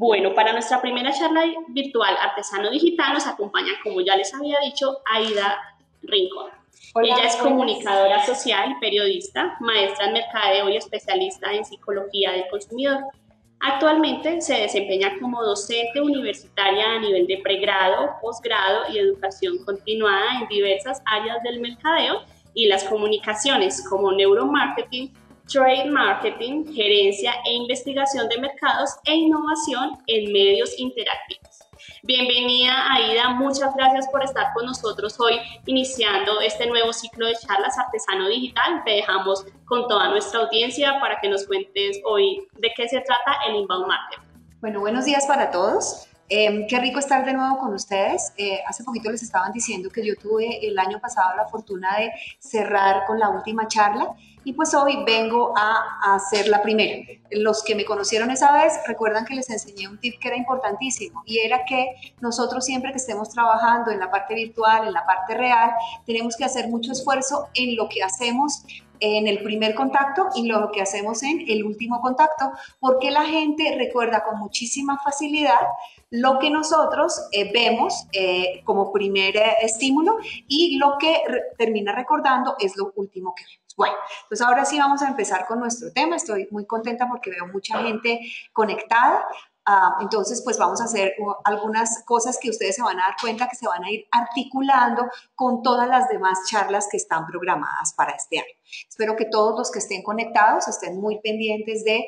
Bueno, para nuestra primera charla virtual Artesano Digital nos acompaña, como ya les había dicho, Aida Rincón. Hola, ella es comunicadora social, periodista, maestra en mercadeo y especialista en psicología del consumidor. Actualmente se desempeña como docente universitaria a nivel de pregrado, posgrado y educación continuada en diversas áreas del mercadeo y las comunicaciones como neuromarketing, trade marketing, gerencia e investigación de mercados e innovación en medios interactivos. Bienvenida, Aida, muchas gracias por estar con nosotros hoy iniciando este nuevo ciclo de charlas Artesano Digital. Te dejamos con toda nuestra audiencia para que nos cuentes hoy de qué se trata el Inbound Marketing. Bueno, buenos días para todos. Qué rico estar de nuevo con ustedes. Hace poquito les estaban diciendo que yo tuve el año pasado la fortuna de cerrar con la última charla y pues hoy vengo a hacer la primera. Los que me conocieron esa vez recuerdan que les enseñé un tip que era importantísimo y era que nosotros siempre que estemos trabajando en la parte virtual, en la parte real, tenemos que hacer mucho esfuerzo en lo que hacemos en el primer contacto y lo que hacemos en el último contacto, porque la gente recuerda con muchísima facilidad lo que nosotros vemos como primer estímulo y lo que termina recordando es lo último que vemos. Bueno, pues ahora sí vamos a empezar con nuestro tema. Estoy muy contenta porque veo mucha gente conectada. Entonces, pues vamos a hacer algunas cosas que ustedes se van a dar cuenta que se van a ir articulando con todas las demás charlas que están programadas para este año. Espero que todos los que estén conectados estén muy pendientes de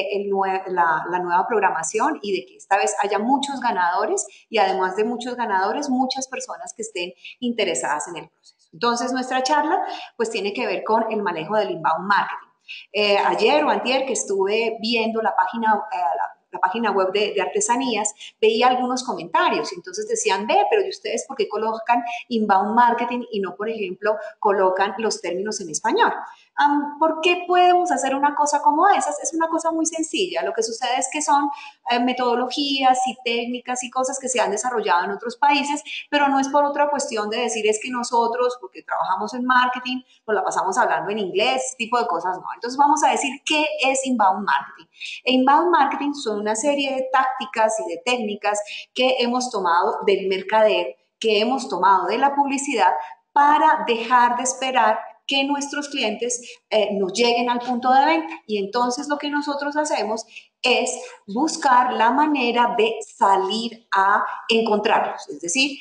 la nueva programación y de que esta vez haya muchos ganadores y además de muchos ganadores, muchas personas que estén interesadas en el proceso. Entonces, nuestra charla pues tiene que ver con el manejo del inbound marketing. Ayer o antier que estuve viendo la página web de artesanías, veía algunos comentarios y entonces decían, pero ¿y ustedes por qué colocan inbound marketing y no, por ejemplo, colocan los términos en español? ¿Por qué podemos hacer una cosa como esa? Es una cosa muy sencilla. Lo que sucede es que son metodologías y técnicas y cosas que se han desarrollado en otros países, pero no es por otra cuestión de decir es que nosotros, porque trabajamos en marketing, nos la pasamos hablando en inglés, ese tipo de cosas no. Entonces vamos a decir qué es inbound marketing. Inbound marketing son una serie de tácticas y de técnicas que hemos tomado del mercadeo, que hemos tomado de la publicidad para dejar de esperar que nuestros clientes nos lleguen al punto de venta. Y entonces lo que nosotros hacemos es buscar la manera de salir a encontrarlos, es decir,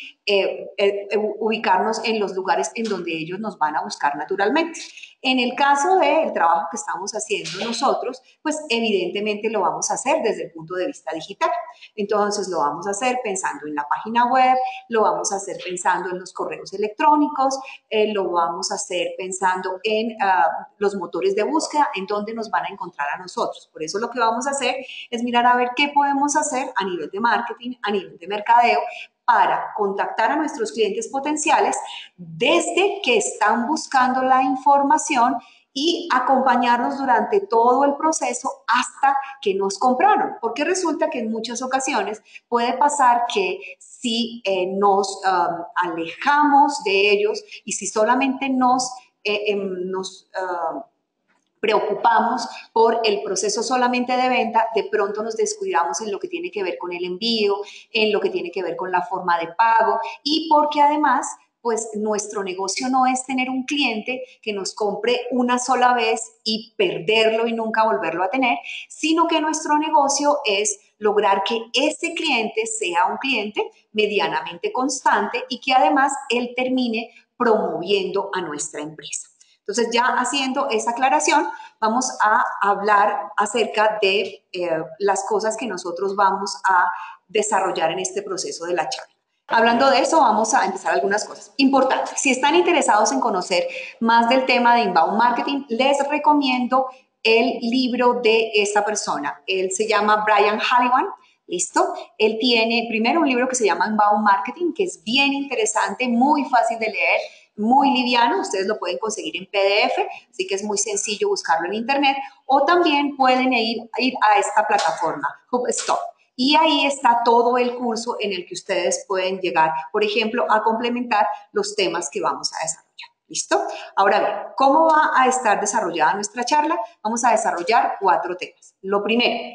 ubicarnos en los lugares en donde ellos nos van a buscar naturalmente. En el caso del trabajo que estamos haciendo nosotros, pues evidentemente lo vamos a hacer desde el punto de vista digital. Entonces lo vamos a hacer pensando en la página web, lo vamos a hacer pensando en los correos electrónicos, lo vamos a hacer pensando en los motores de búsqueda, en donde nos van a encontrar a nosotros. Por eso lo que vamos a hacer es mirar a ver qué podemos hacer a nivel de marketing, a nivel de mercadeo, para contactar a nuestros clientes potenciales desde que están buscando la información y acompañarnos durante todo el proceso hasta que nos compraron. Porque resulta que en muchas ocasiones puede pasar que si nos alejamos de ellos y si solamente nos preocupamos por el proceso solamente de venta, de pronto nos descuidamos en lo que tiene que ver con el envío, en lo que tiene que ver con la forma de pago y porque además pues nuestro negocio no es tener un cliente que nos compre una sola vez y perderlo y nunca volverlo a tener, sino que nuestro negocio es lograr que ese cliente sea un cliente medianamente constante y que además él termine promoviendo a nuestra empresa. Entonces, ya haciendo esa aclaración, vamos a hablar acerca de las cosas que nosotros vamos a desarrollar en este proceso de la charla. Hablando de eso, vamos a empezar algunas cosas importantes. Si están interesados en conocer más del tema de inbound marketing, les recomiendo el libro de esta persona. Él se llama Brian Halligan. ¿Listo? Él tiene primero un libro que se llama Inbound Marketing, que es bien interesante, muy fácil de leer, muy liviano, ustedes lo pueden conseguir en PDF, así que es muy sencillo buscarlo en internet, o también pueden ir a esta plataforma, HubSpot, y ahí está todo el curso en el que ustedes pueden llegar, por ejemplo, a complementar los temas que vamos a desarrollar. ¿Listo? Ahora bien, ¿cómo va a estar desarrollada nuestra charla? Vamos a desarrollar 4 temas. Lo primero,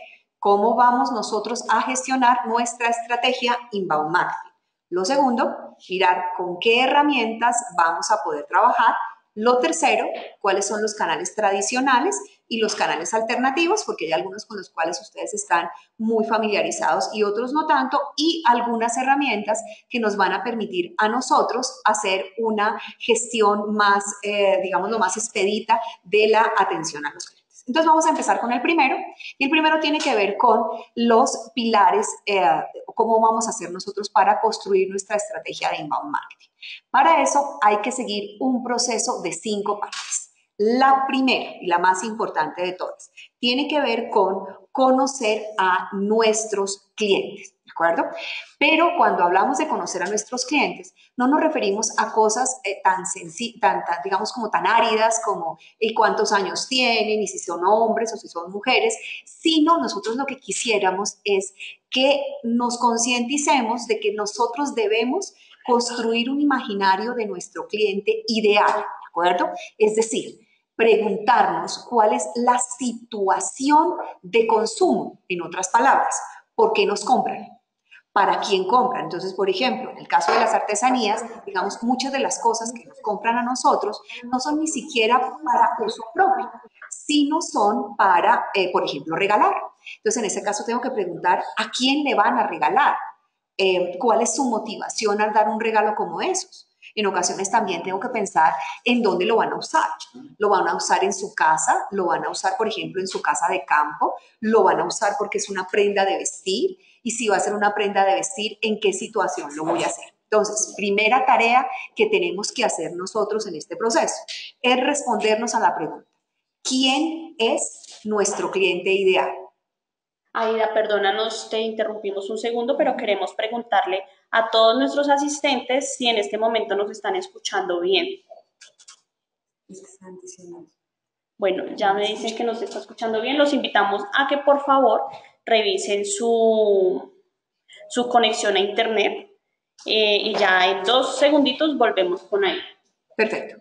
cómo vamos nosotros a gestionar nuestra estrategia inbound marketing. Lo segundo, mirar con qué herramientas vamos a poder trabajar. Lo tercero, cuáles son los canales tradicionales y los canales alternativos, porque hay algunos con los cuales ustedes están muy familiarizados y otros no tanto, y algunas herramientas que nos van a permitir a nosotros hacer una gestión más, digamos, lo más expedita de la atención a los clientes. Entonces vamos a empezar con el primero, y el primero tiene que ver con los pilares, cómo vamos a hacer nosotros para construir nuestra estrategia de inbound marketing. Para eso hay que seguir un proceso de 5 partes. La primera y la más importante de todas tiene que ver con conocer a nuestros clientes, ¿de acuerdo? Pero cuando hablamos de conocer a nuestros clientes, no nos referimos a cosas digamos, como tan áridas como cuántos años tienen y si son hombres o si son mujeres, sino nosotros lo que quisiéramos es que nos concienticemos de que nosotros debemos construir un imaginario de nuestro cliente ideal, ¿de acuerdo? Es decir, preguntarnos cuál es la situación de consumo, en otras palabras, ¿por qué nos compran? ¿Para quién compran? Entonces, por ejemplo, en el caso de las artesanías, digamos, muchas de las cosas que nos compran a nosotros no son ni siquiera para uso propio, sino son para, por ejemplo, regalar. Entonces, en ese caso tengo que preguntar a quién le van a regalar, cuál es su motivación al dar un regalo como esos. En ocasiones también tengo que pensar en dónde lo van a usar. Lo van a usar en su casa, lo van a usar, por ejemplo, en su casa de campo, lo van a usar porque es una prenda de vestir, y si va a ser una prenda de vestir, ¿en qué situación lo voy a hacer? Entonces, primera tarea que tenemos que hacer nosotros en este proceso es respondernos a la pregunta: ¿quién es nuestro cliente ideal? Aida, perdónanos, te interrumpimos un segundo, pero queremos preguntarle a todos nuestros asistentes si en este momento nos están escuchando bien. Bueno, ya me dicen que nos está escuchando bien. Los invitamos a que por favor revisen su conexión a internet y ya en 2 segunditos volvemos con Aida. Perfecto.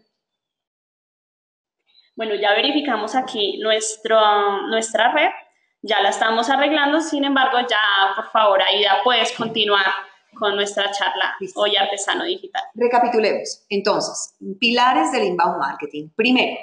Bueno, ya verificamos aquí nuestra red. Ya la estamos arreglando, sin embargo, ya, por favor, Aida, puedes continuar con nuestra charla. Listo. Hoy Artesano Digital. Recapitulemos. Entonces, pilares del inbound marketing. Primero,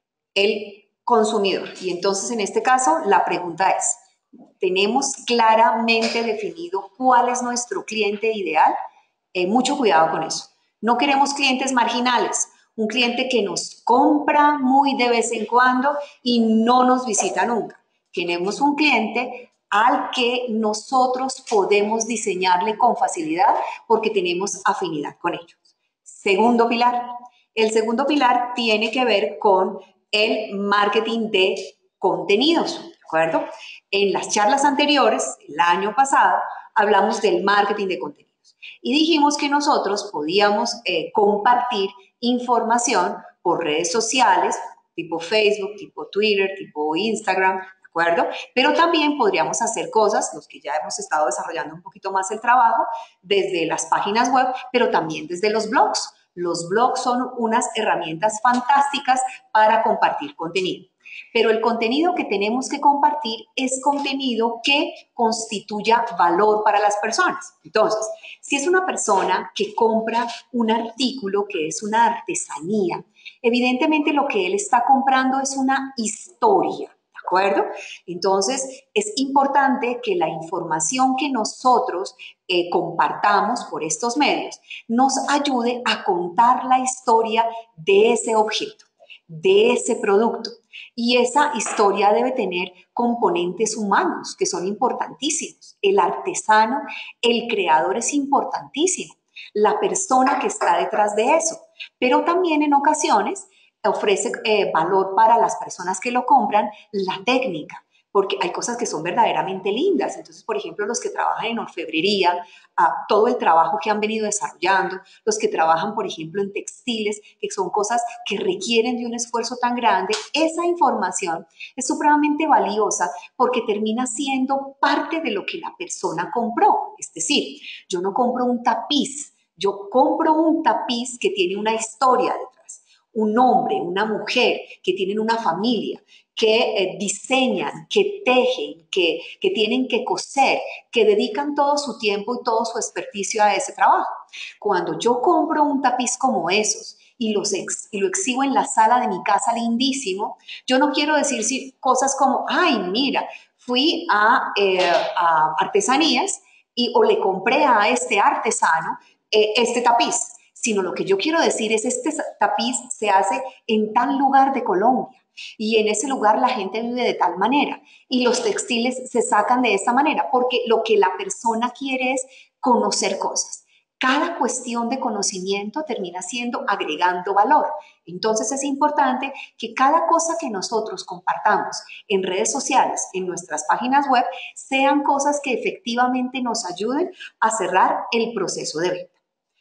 el consumidor. Y entonces, en este caso, la pregunta es, ¿tenemos claramente definido cuál es nuestro cliente ideal? Mucho cuidado con eso. No queremos clientes marginales. Un cliente que nos compra muy de vez en cuando y no nos visita nunca. Tenemos un cliente al que nosotros podemos diseñarle con facilidad porque tenemos afinidad con ellos. Segundo pilar. El segundo pilar tiene que ver con el marketing de contenidos, ¿de acuerdo? En las charlas anteriores, el año pasado, hablamos del marketing de contenidos y dijimos que nosotros podíamos compartir información por redes sociales, tipo Facebook, tipo Twitter, tipo Instagram, ¿de acuerdo? Pero también podríamos hacer cosas, los que ya hemos estado desarrollando un poquito más el trabajo, desde las páginas web, pero también desde los blogs. Los blogs son unas herramientas fantásticas para compartir contenido. Pero el contenido que tenemos que compartir es contenido que constituya valor para las personas. Entonces, si es una persona que compra un artículo que es una artesanía, evidentemente lo que él está comprando es una historia. ¿De acuerdo? Entonces, es importante que la información que nosotros compartamos por estos medios nos ayude a contar la historia de ese objeto, de ese producto. Y esa historia debe tener componentes humanos que son importantísimos. El artesano, el creador es importantísimo. La persona que está detrás de eso. Pero también en ocasiones ofrece valor para las personas que lo compran la técnica, porque hay cosas que son verdaderamente lindas. Entonces, por ejemplo, los que trabajan en orfebrería, todo el trabajo que han venido desarrollando, los que trabajan, por ejemplo, en textiles, que son cosas que requieren de un esfuerzo tan grande, esa información es supremamente valiosa porque termina siendo parte de lo que la persona compró. Es decir, yo no compro un tapiz, yo compro un tapiz que tiene una historia detrás. un hombre, una mujer que tienen una familia, que diseñan, que tejen, que tienen que coser, que dedican todo su tiempo y todo su experticio a ese trabajo. Cuando yo compro un tapiz como esos y lo exhibo en la sala de mi casa lindísimo, yo no quiero decir cosas como, ay, mira, fui a artesanías o le compré a este artesano este tapiz, sino lo que yo quiero decir es este tapiz se hace en tal lugar de Colombia y en ese lugar la gente vive de tal manera y los textiles se sacan de esa manera porque lo que la persona quiere es conocer cosas. Cada cuestión de conocimiento termina siendo agregando valor. Entonces es importante que cada cosa que nosotros compartamos en redes sociales, en nuestras páginas web, sean cosas que efectivamente nos ayuden a cerrar el proceso de venta.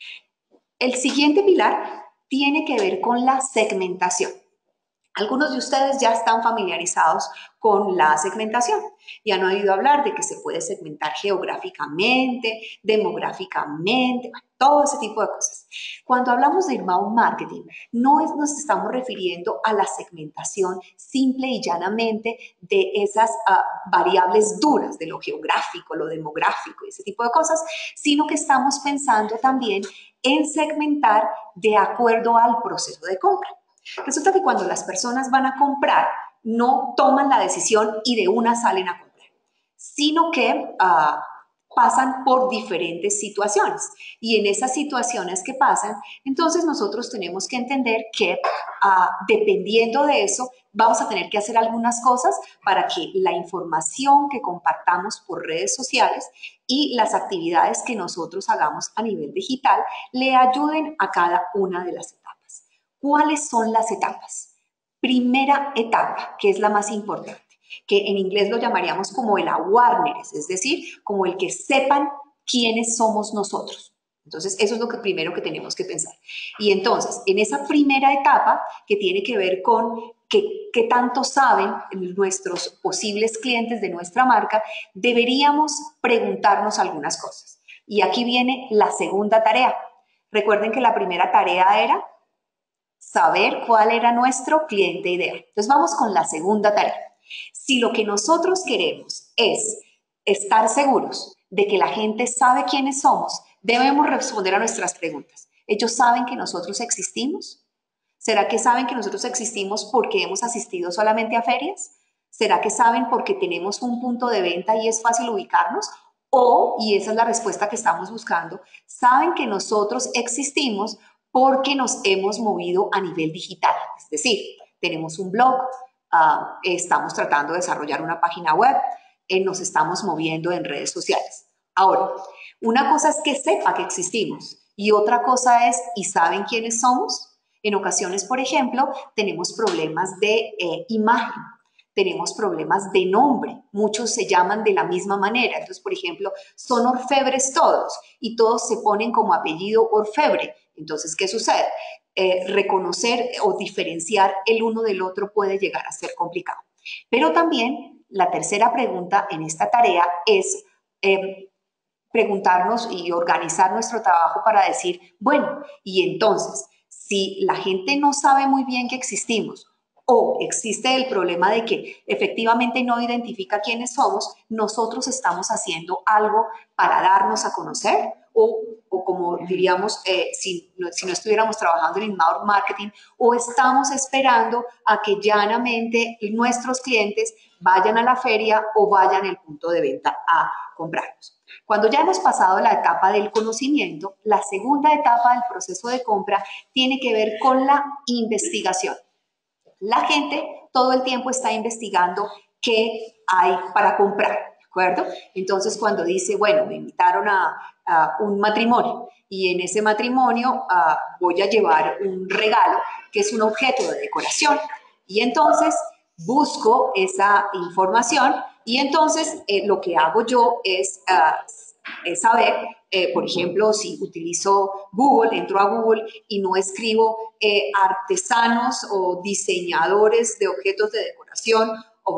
El siguiente pilar tiene que ver con la segmentación. Algunos de ustedes ya están familiarizados con la segmentación y han oído hablar de que se puede segmentar geográficamente, demográficamente, todo ese tipo de cosas. Cuando hablamos de inbound marketing, no nos estamos refiriendo a la segmentación simple y llanamente de esas variables duras, de lo geográfico, lo demográfico y ese tipo de cosas, sino que estamos pensando también en segmentar de acuerdo al proceso de compra. Resulta que cuando las personas van a comprar, no toman la decisión y de una salen a comprar, sino que pasan por diferentes situaciones. Y en esas situaciones que pasan, entonces nosotros tenemos que entender que dependiendo de eso, vamos a tener que hacer algunas cosas para que la información que compartamos por redes sociales y las actividades que nosotros hagamos a nivel digital le ayuden a cada una de las etapas. ¿Cuáles son las etapas? Primera etapa, que es la más importante, que en inglés lo llamaríamos como el awareness, es decir, como el que sepan quiénes somos nosotros. Entonces, eso es lo primero que tenemos que pensar. Y entonces, en esa primera etapa, que tiene que ver con qué tanto saben nuestros posibles clientes de nuestra marca, deberíamos preguntarnos algunas cosas. Y aquí viene la segunda tarea. Recuerden que la primera tarea era saber cuál era nuestro cliente ideal. Entonces vamos con la segunda tarea. Si lo que nosotros queremos es estar seguros de que la gente sabe quiénes somos, debemos responder a nuestras preguntas. ¿Ellos saben que nosotros existimos? ¿Será que saben que nosotros existimos porque hemos asistido solamente a ferias? ¿Será que saben porque tenemos un punto de venta y es fácil ubicarnos? O, y esa es la respuesta que estamos buscando, saben que nosotros existimos porque nos hemos movido a nivel digital. Es decir, tenemos un blog, estamos tratando de desarrollar una página web, nos estamos moviendo en redes sociales. Ahora, una cosa es que sepa que existimos y otra cosa es, ¿y saben quiénes somos? En ocasiones, por ejemplo, tenemos problemas de imagen. Tenemos problemas de nombre, muchos se llaman de la misma manera, entonces, por ejemplo, son orfebres todos y todos se ponen como apellido orfebre. Entonces, ¿qué sucede? Reconocer o diferenciar el uno del otro puede llegar a ser complicado. Pero también la tercera pregunta en esta tarea es preguntarnos y organizar nuestro trabajo para decir, bueno, y entonces, si la gente no sabe muy bien que existimos, o existe el problema de que efectivamente no identifica quiénes somos, nosotros estamos haciendo algo para darnos a conocer o como diríamos, si no estuviéramos trabajando en inbound marketing, o estamos esperando a que llanamente nuestros clientes vayan a la feria o vayan al punto de venta a comprarnos. Cuando ya hemos pasado la etapa del conocimiento, la segunda etapa del proceso de compra tiene que ver con la investigación. La gente todo el tiempo está investigando qué hay para comprar, ¿de acuerdo? Entonces, cuando dice, bueno, me invitaron a un matrimonio y en ese matrimonio voy a llevar un regalo que es un objeto de decoración y entonces busco esa información y entonces lo que hago yo es saber, por ejemplo, si utilizo Google, entro a Google y no escribo artesanos o diseñadores de objetos de decoración,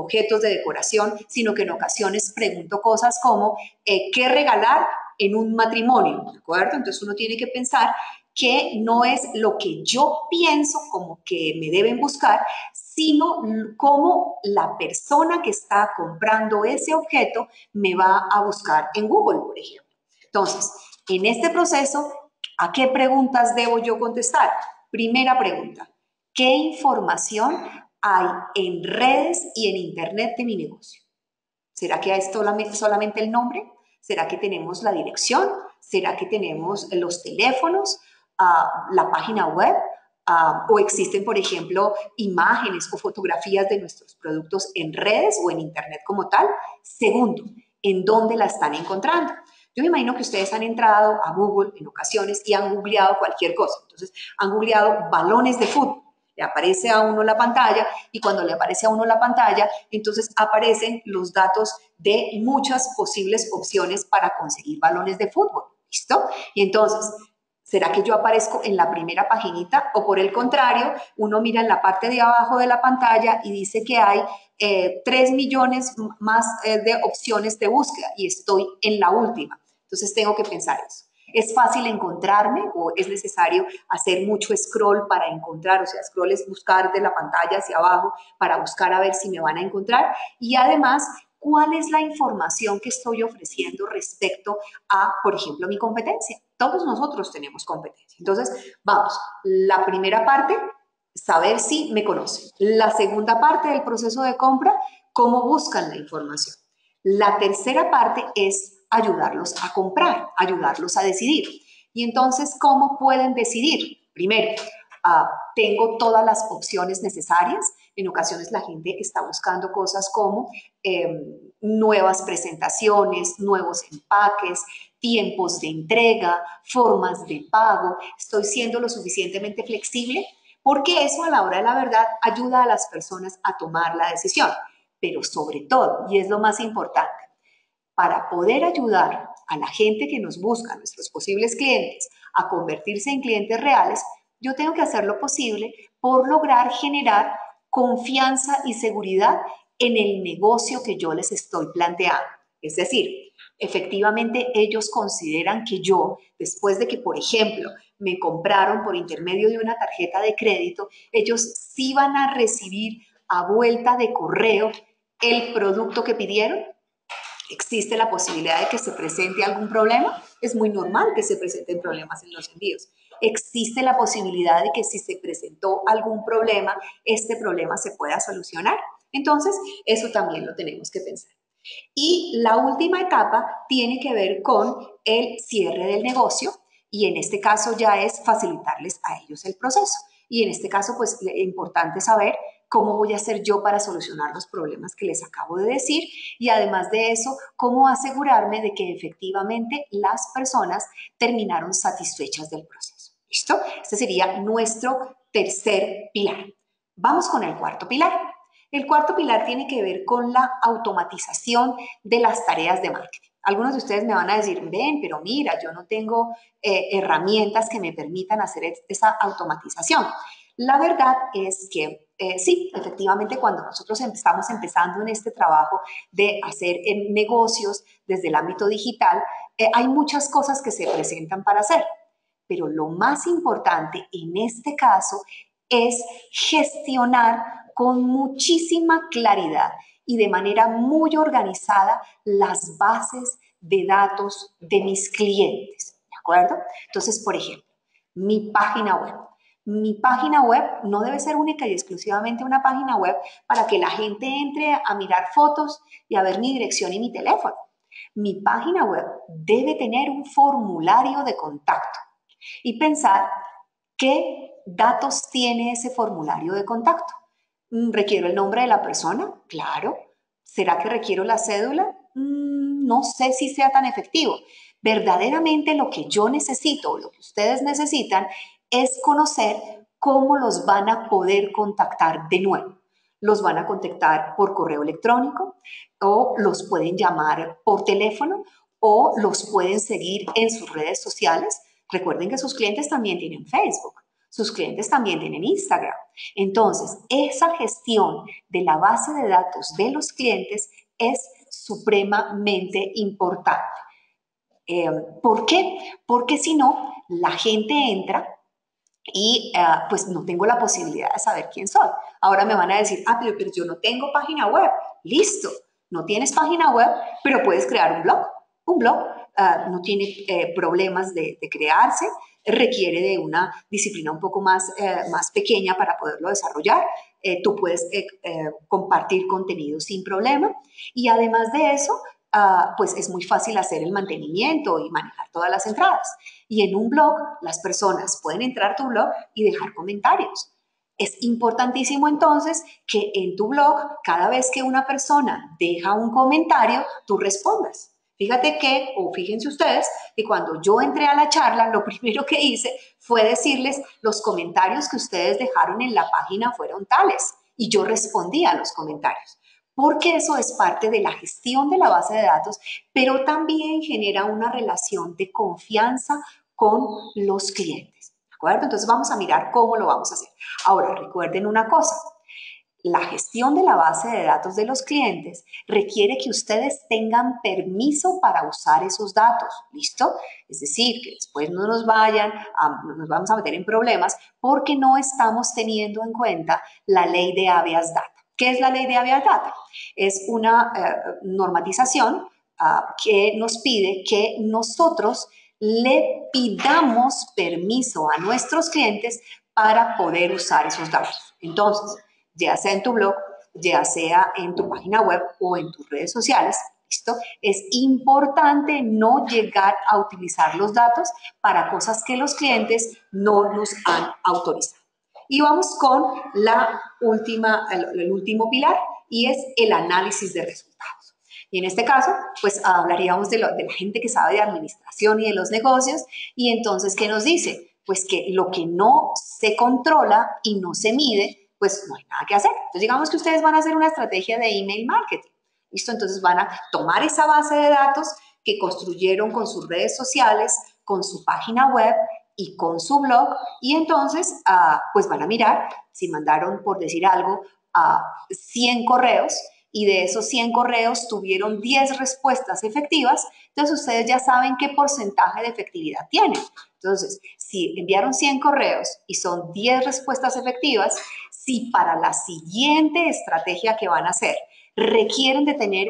sino que en ocasiones pregunto cosas como ¿qué regalar en un matrimonio? ¿De acuerdo? Entonces uno tiene que pensar que no es lo que yo pienso como que me deben buscar, sino cómo la persona que está comprando ese objeto me va a buscar en Google, por ejemplo. Entonces, en este proceso, ¿a qué preguntas debo yo contestar? Primera pregunta, ¿qué información hay en redes y en internet de mi negocio? ¿Será que es solamente el nombre? ¿Será que tenemos la dirección? ¿Será que tenemos los teléfonos, la página web? ¿O existen, por ejemplo, imágenes o fotografías de nuestros productos en redes o en internet como tal? Segundo, ¿en dónde la están encontrando? Yo me imagino que ustedes han entrado a Google en ocasiones y han googleado cualquier cosa. Entonces, han googleado balones de fútbol. Le aparece a uno la pantalla y cuando le aparece a uno la pantalla, entonces aparecen los datos de muchas posibles opciones para conseguir balones de fútbol. ¿Listo? Y entonces, ¿será que yo aparezco en la primera paginita? O por el contrario, uno mira en la parte de abajo de la pantalla y dice que hay 3 millones más de opciones de búsqueda y estoy en la última. Entonces tengo que pensar eso. ¿Es fácil encontrarme o es necesario hacer mucho scroll para encontrar? O sea, scroll es buscar de la pantalla hacia abajo para buscar a ver si me van a encontrar. Y además, ¿cuál es la información que estoy ofreciendo respecto a, por ejemplo, mi competencia? Todos nosotros tenemos competencia. Entonces, vamos, la primera parte, saber si me conocen. La segunda parte del proceso de compra, cómo buscan la información. La tercera parte es ayudarlos a comprar, ayudarlos a decidir. Y entonces, ¿cómo pueden decidir? Primero, tengo todas las opciones necesarias. En ocasiones la gente está buscando cosas como nuevas presentaciones, nuevos empaques, tiempos de entrega, formas de pago. ¿Estoy siendo lo suficientemente flexible? Porque eso a la hora de la verdad ayuda a las personas a tomar la decisión. Pero sobre todo, y es lo más importante, para poder ayudar a la gente que nos busca, a nuestros posibles clientes, a convertirse en clientes reales, yo tengo que hacer lo posible por lograr generar confianza y seguridad en el negocio que yo les estoy planteando. Es decir, efectivamente ellos consideran que yo, después de que, por ejemplo, me compraron por intermedio de una tarjeta de crédito, ellos sí van a recibir a vuelta de correo el producto que pidieron. ¿Existe la posibilidad de que se presente algún problema? Es muy normal que se presenten problemas en los envíos. ¿Existe la posibilidad de que si se presentó algún problema, este problema se pueda solucionar? Entonces, eso también lo tenemos que pensar. Y la última etapa tiene que ver con el cierre del negocio y en este caso ya es facilitarles a ellos el proceso. Y en este caso, pues, es importante saber cómo voy a hacer yo para solucionar los problemas que les acabo de decir y además de eso, cómo asegurarme de que efectivamente las personas terminaron satisfechas del proceso. ¿Listo? Este sería nuestro tercer pilar. Vamos con el cuarto pilar. El cuarto pilar tiene que ver con la automatización de las tareas de marketing. Algunos de ustedes me van a decir, ven, pero mira, yo no tengo herramientas que me permitan hacer esa automatización. La verdad es que sí, efectivamente, cuando nosotros estamos empezando en este trabajo de hacer negocios desde el ámbito digital, hay muchas cosas que se presentan para hacer. Pero lo más importante en este caso es gestionar con muchísima claridad y de manera muy organizada las bases de datos de mis clientes, ¿de acuerdo? Entonces, por ejemplo, mi página web. Mi página web no debe ser única y exclusivamente una página web para que la gente entre a mirar fotos y a ver mi dirección y mi teléfono. Mi página web debe tener un formulario de contacto y pensar qué datos tiene ese formulario de contacto. ¿Requiero el nombre de la persona? Claro. ¿Será que requiero la cédula? No sé si sea tan efectivo. Verdaderamente lo que yo necesito o lo que ustedes necesitan es conocer cómo los van a poder contactar de nuevo. Los van a contactar por correo electrónico o los pueden llamar por teléfono o los pueden seguir en sus redes sociales. Recuerden que sus clientes también tienen Facebook. Sus clientes también tienen Instagram. Entonces, esa gestión de la base de datos de los clientes es supremamente importante. ¿Por qué? Porque si no, la gente entra y pues no tengo la posibilidad de saber quién soy. Ahora me van a decir, pero yo no tengo página web. Listo, no tienes página web, pero puedes crear un blog. Un blog no tiene problemas de crearse, requiere de una disciplina un poco más pequeña para poderlo desarrollar. Tú puedes compartir contenido sin problema y además de eso, pues es muy fácil hacer el mantenimiento y manejar todas las entradas. Y en un blog, las personas pueden entrar a tu blog y dejar comentarios. Es importantísimo entonces que en tu blog, cada vez que una persona deja un comentario, tú respondas. Fíjate que, o fíjense ustedes, que cuando yo entré a la charla, lo primero que hice fue decirles los comentarios que ustedes dejaron en la página fueron tales. Y yo respondí a los comentarios. Porque eso es parte de la gestión de la base de datos, pero también genera una relación de confianza con los clientes. ¿De acuerdo? Entonces vamos a mirar cómo lo vamos a hacer. Ahora, recuerden una cosa. La gestión de la base de datos de los clientes requiere que ustedes tengan permiso para usar esos datos, ¿listo? Es decir, que después no nos vamos a meter en problemas porque no estamos teniendo en cuenta la ley de habeas data. ¿Qué es la ley de habeas data? Es una normatización que nos pide que nosotros le pidamos permiso a nuestros clientes para poder usar esos datos. Entonces, ya sea en tu blog, ya sea en tu página web o en tus redes sociales, ¿listo? Es importante no llegar a utilizar los datos para cosas que los clientes no nos han autorizado. Y vamos con el último pilar y es el análisis de resultados. Y en este caso, pues hablaríamos de la gente que sabe de administración y de los negocios y entonces, ¿qué nos dice? Pues que lo que no se controla y no se mide, pues no hay nada que hacer. Entonces, digamos que ustedes van a hacer una estrategia de email marketing. ¿Listo? Entonces van a tomar esa base de datos que construyeron con sus redes sociales, con su página web y con su blog y entonces pues van a mirar si mandaron, por decir algo, 100 correos y de esos 100 correos tuvieron 10 respuestas efectivas, entonces ustedes ya saben qué porcentaje de efectividad tienen. Entonces, si enviaron 100 correos y son 10 respuestas efectivas, si para la siguiente estrategia que van a hacer requieren de tener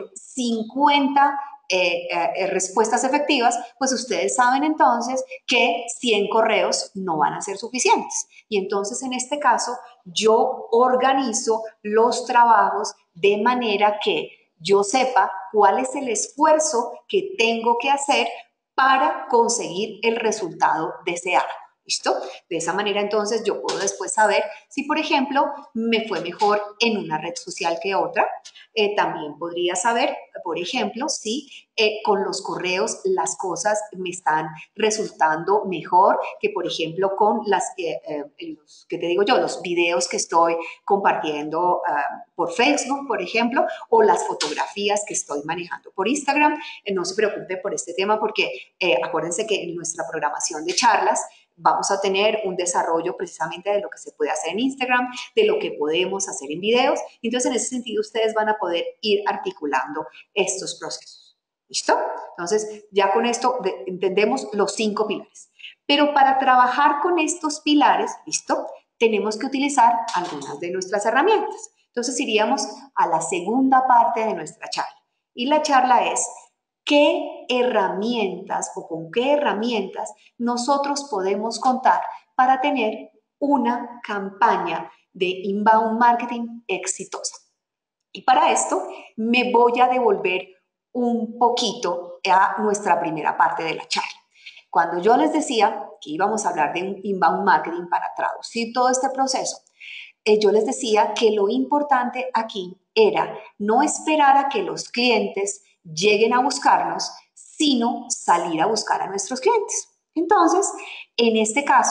50 respuestas efectivas, pues ustedes saben entonces que 100 correos no van a ser suficientes. Y entonces en este caso yo organizo los trabajos de manera que yo sepa cuál es el esfuerzo que tengo que hacer para conseguir el resultado deseado. ¿Listo? De esa manera entonces yo puedo después saber si, por ejemplo, me fue mejor en una red social que otra. También podría saber, por ejemplo, si con los correos las cosas me están resultando mejor que, por ejemplo, con ¿qué te digo yo? Los videos que estoy compartiendo por Facebook, por ejemplo, o las fotografías que estoy manejando por Instagram. No se preocupe por este tema porque acuérdense que en nuestra programación de charlas vamos a tener un desarrollo precisamente de lo que se puede hacer en Instagram, de lo que podemos hacer en videos. Entonces, en ese sentido, ustedes van a poder ir articulando estos procesos. ¿Listo? Entonces, ya con esto entendemos los 5 pilares. Pero para trabajar con estos pilares, ¿listo? Tenemos que utilizar algunas de nuestras herramientas. Entonces, iríamos a la segunda parte de nuestra charla. Y la charla es ¿qué herramientas o con qué herramientas nosotros podemos contar para tener una campaña de inbound marketing exitosa? Y para esto me voy a devolver un poquito a nuestra primera parte de la charla. Cuando yo les decía que íbamos a hablar de un inbound marketing para traducir todo este proceso, yo les decía que lo importante aquí era no esperar a que los clientes lleguen a buscarnos, sino salir a buscar a nuestros clientes. Entonces, en este caso,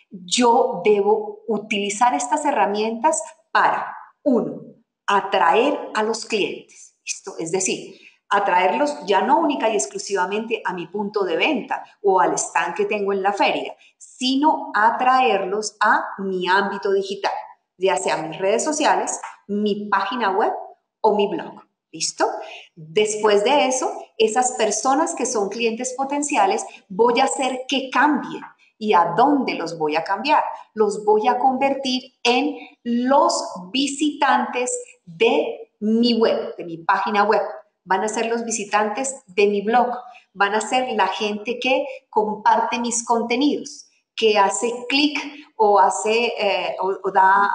yo debo utilizar estas herramientas para, uno, atraer a los clientes. ¿Listo? Es decir, atraerlos ya no única y exclusivamente a mi punto de venta o al stand que tengo en la feria, sino atraerlos a mi ámbito digital, ya sea mis redes sociales, mi página web o mi blog. ¿Listo? Después de eso, esas personas que son clientes potenciales, voy a hacer que cambien ¿Y a dónde los voy a cambiar? Los voy a convertir en los visitantes de mi web, de mi página web. Van a ser los visitantes de mi blog. Van a ser la gente que comparte mis contenidos, que hace clic o hace o da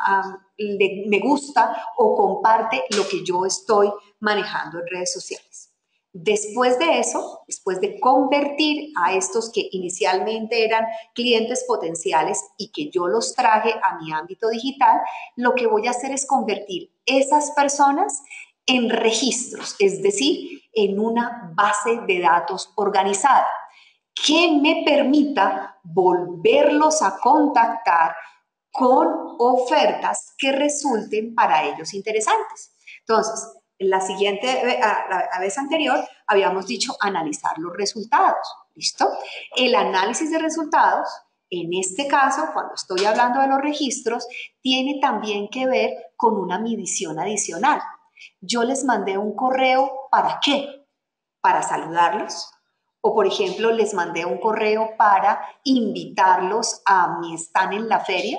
me gusta o comparte lo que yo estoy manejando en redes sociales. Después de eso, después de convertir a estos que inicialmente eran clientes potenciales y que yo los traje a mi ámbito digital, lo que voy a hacer es convertir esas personas en registros, es decir, en una base de datos organizada que me permita volverlos a contactar con ofertas que resulten para ellos interesantes. Entonces, la siguiente, la vez anterior, habíamos dicho analizar los resultados, ¿listo? El análisis de resultados, en este caso, cuando estoy hablando de los registros, tiene también que ver con una medición adicional. Yo les mandé un correo, ¿para qué? Para saludarlos. O, por ejemplo, les mandé un correo para invitarlos a mi stand en la feria.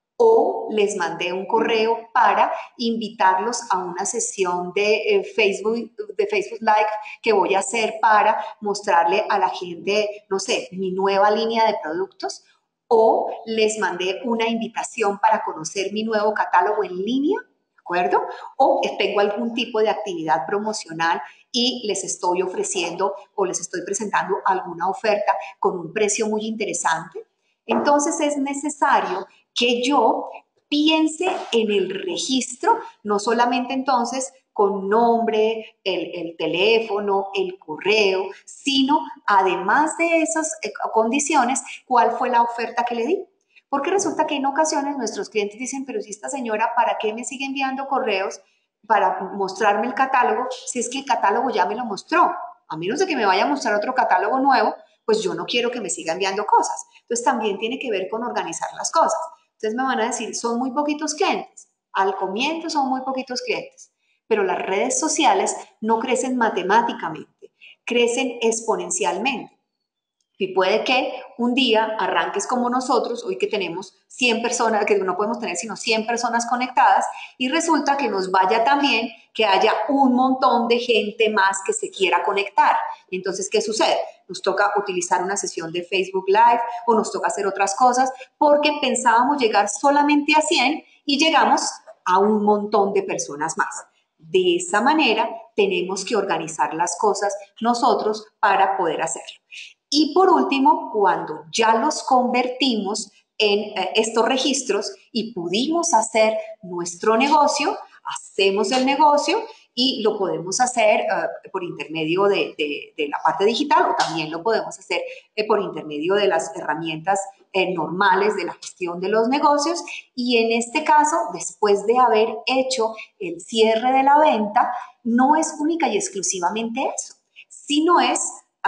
O les mandé un correo para invitarlos a una sesión de Facebook Live que voy a hacer para mostrarle a la gente, no sé, mi nueva línea de productos. O les mandé una invitación para conocer mi nuevo catálogo en línea, ¿de acuerdo? O tengo algún tipo de actividad promocional y les estoy ofreciendo o les estoy presentando alguna oferta con un precio muy interesante. Entonces es necesario que yo piense en el registro, no solamente entonces con nombre, el teléfono, el correo, sino además de esas condiciones, ¿cuál fue la oferta que le di? Porque resulta que en ocasiones nuestros clientes dicen, pero si esta señora, ¿para qué me sigue enviando correos para mostrarme el catálogo si es que el catálogo ya me lo mostró? A menos de que me vaya a mostrar otro catálogo nuevo, pues yo no quiero que me siga enviando cosas. Entonces también tiene que ver con organizar las cosas. Entonces me van a decir, son muy poquitos clientes. Al comienzo son muy poquitos clientes, pero las redes sociales no crecen matemáticamente, crecen exponencialmente. Y puede que un día arranques como nosotros, hoy que tenemos 100 personas, que no podemos tener sino 100 personas conectadas, y resulta que nos vaya tan bien que haya un montón de gente más que se quiera conectar. Entonces, ¿qué sucede? Nos toca utilizar una sesión de Facebook Live o nos toca hacer otras cosas porque pensábamos llegar solamente a 100 y llegamos a un montón de personas más. De esa manera, tenemos que organizar las cosas nosotros para poder hacerlo. Y por último, cuando ya los convertimos en estos registros y pudimos hacer nuestro negocio, hacemos el negocio y lo podemos hacer por intermedio de la parte digital o también lo podemos hacer por intermedio de las herramientas normales de la gestión de los negocios. Y en este caso, después de haber hecho el cierre de la venta, no es única y exclusivamente eso, sino es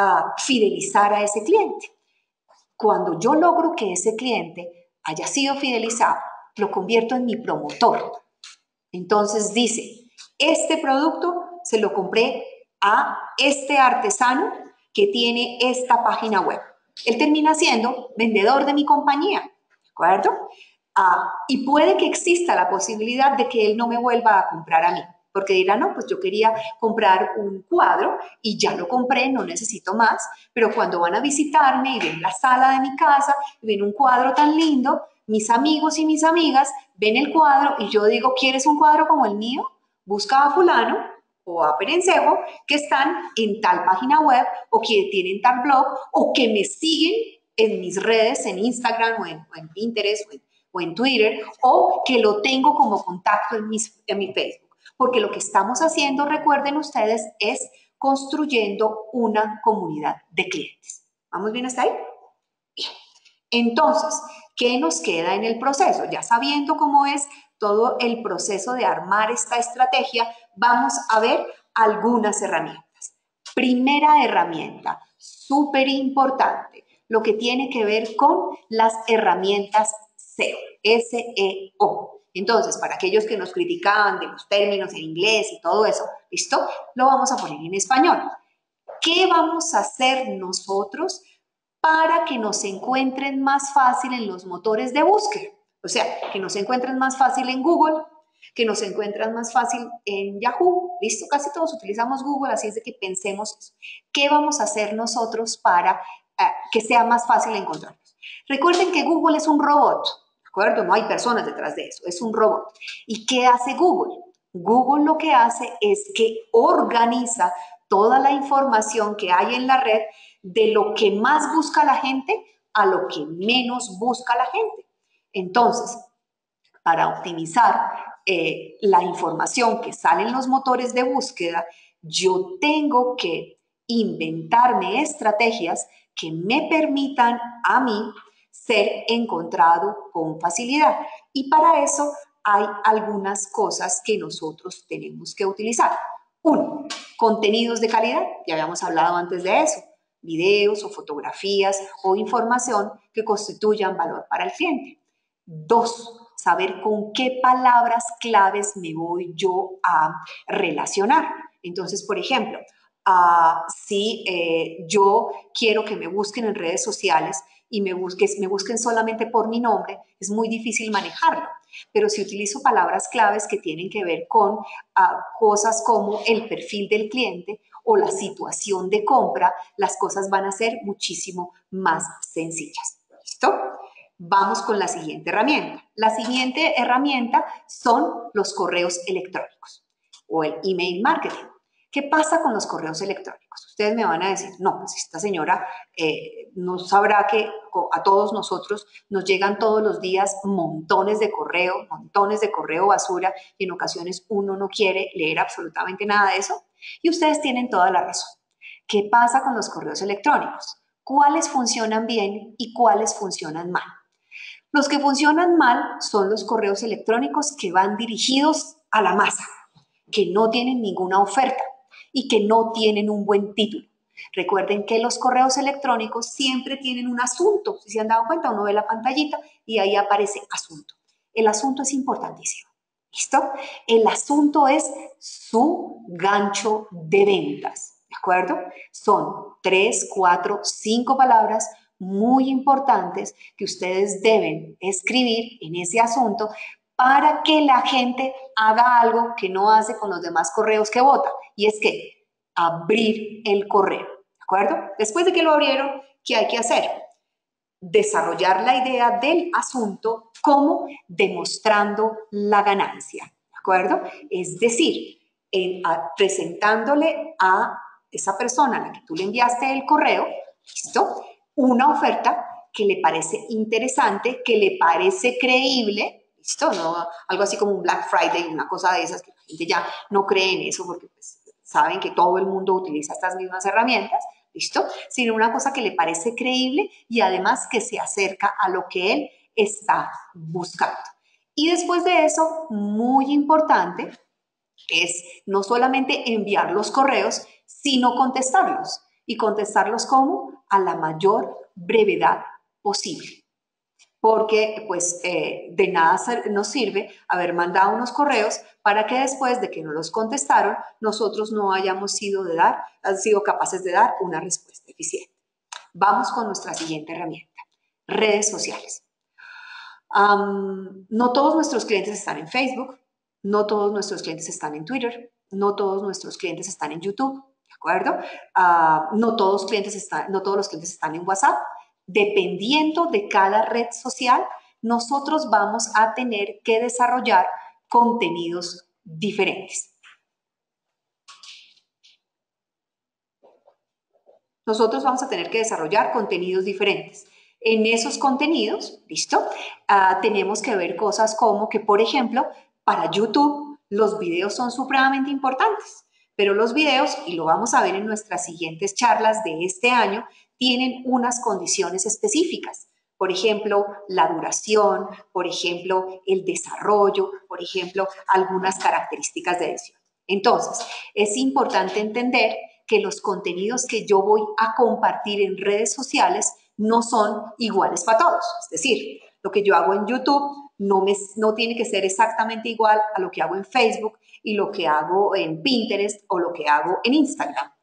fidelizar a ese cliente. Cuando yo logro que ese cliente haya sido fidelizado, lo convierto en mi promotor. Entonces dice, este producto se lo compré a este artesano que tiene esta página web. Él termina siendo vendedor de mi compañía, ¿de acuerdo? Y puede que exista la posibilidad de que él no me vuelva a comprar a mí, porque dirá, no, pues yo quería comprar un cuadro y ya lo compré, no necesito más, pero cuando van a visitarme y ven la sala de mi casa, y ven un cuadro tan lindo, mis amigos y mis amigas ven el cuadro y yo digo, ¿quieres un cuadro como el mío? Busca a fulano o a Perencejo que están en tal página web o que tienen tal blog o que me siguen en mis redes, en Instagram o en Pinterest o en Twitter, o que lo tengo como contacto en mi Facebook. Porque lo que estamos haciendo, recuerden ustedes, es construyendo una comunidad de clientes. ¿Vamos bien hasta ahí? Bien. Entonces, ¿qué nos queda en el proceso? Ya sabiendo cómo es todo el proceso de armar esta estrategia, vamos a ver algunas herramientas. Primera herramienta, súper importante, lo que tiene que ver con las herramientas SEO, S-E-O. Entonces, para aquellos que nos criticaban de los términos en inglés y todo eso, ¿listo? Lo vamos a poner en español. ¿Qué vamos a hacer nosotros para que nos encuentren más fácil en los motores de búsqueda. O sea, que nos encuentren más fácil en Google, que nos encuentran más fácil en Yahoo. Listo, casi todos utilizamos Google, así es de que pensemos eso. ¿Qué vamos a hacer nosotros para que sea más fácil encontrarnos? Recuerden que Google es un robot, ¿de acuerdo? No hay personas detrás de eso, es un robot. ¿Y qué hace Google? Google lo que hace es que organiza toda la información que hay en la red de lo que más busca la gente a lo que menos busca la gente. Entonces, para optimizar la información que sale en los motores de búsqueda, yo tengo que inventarme estrategias que me permitan a mí ser encontrado con facilidad. Y para eso hay algunas cosas que nosotros tenemos que utilizar. Uno, contenidos de calidad, ya habíamos hablado antes de eso, videos o fotografías o información que constituyan valor para el cliente. Dos, saber con qué palabras claves me voy yo a relacionar. Entonces, por ejemplo, si yo quiero que me busquen en redes sociales y me busquen solamente por mi nombre, es muy difícil manejarlo. Pero si utilizo palabras claves que tienen que ver con cosas como el perfil del cliente o la situación de compra, las cosas van a ser muchísimo más sencillas. ¿Listo? Vamos con la siguiente herramienta. La siguiente herramienta son los correos electrónicos o el email marketing. ¿Qué pasa con los correos electrónicos? Ustedes me van a decir, no, pues esta señora no sabrá que a todos nosotros nos llegan todos los días montones de correo basura, y en ocasiones uno no quiere leer absolutamente nada de eso. Y ustedes tienen toda la razón. ¿Qué pasa con los correos electrónicos? ¿Cuáles funcionan bien y cuáles funcionan mal? Los que funcionan mal son los correos electrónicos que van dirigidos a la masa, que no tienen ninguna oferta y que no tienen un buen título. Recuerden que los correos electrónicos siempre tienen un asunto. Si se han dado cuenta, uno ve la pantallita y ahí aparece asunto. El asunto es importantísimo. ¿Listo? El asunto es su gancho de ventas. ¿De acuerdo? Son 3, 4, 5 palabras muy importantes que ustedes deben escribir en ese asunto para que la gente haga algo que no hace con los demás correos que vota, y es que abrir el correo, ¿de acuerdo? Después de que lo abrieron, ¿qué hay que hacer? Desarrollar la idea del asunto como demostrando la ganancia, ¿de acuerdo? Es decir, presentándole a esa persona a la que tú le enviaste el correo, ¿listo? Una oferta que le parece interesante, que le parece creíble, ¿listo? No, algo así como un Black Friday, una cosa de esas que la gente ya no cree en eso porque pues, saben que todo el mundo utiliza estas mismas herramientas, ¿listo? Sino una cosa que le parece creíble y además que se acerca a lo que él está buscando. Y después de eso, muy importante, es no solamente enviar los correos, sino contestarlos. ¿Y contestarlos cómo? A la mayor brevedad posible. Porque pues de nada nos sirve haber mandado unos correos para que después de que no los contestaron, nosotros no hayamos sido capaces de dar una respuesta eficiente. Vamos con nuestra siguiente herramienta, redes sociales. No todos nuestros clientes están en Facebook, no todos nuestros clientes están en Twitter, no todos nuestros clientes están en YouTube, ¿de acuerdo? No todos los clientes están en WhatsApp. Dependiendo de cada red social, nosotros vamos a tener que desarrollar contenidos diferentes. Nosotros vamos a tener que desarrollar contenidos diferentes. En esos contenidos, ¿listo? Tenemos que ver cosas como que, por ejemplo, para YouTube, los videos son supremamente importantes, pero los videos, y lo vamos a ver en nuestras siguientes charlas de este año, tienen unas condiciones específicas. Por ejemplo, la duración, por ejemplo, el desarrollo, por ejemplo, algunas características de edición. Entonces, es importante entender que los contenidos que yo voy a compartir en redes sociales no son iguales para todos. Es decir, lo que yo hago en YouTube no tiene que ser exactamente igual a lo que hago en Facebook y lo que hago en Pinterest o lo que hago en Instagram, ¿de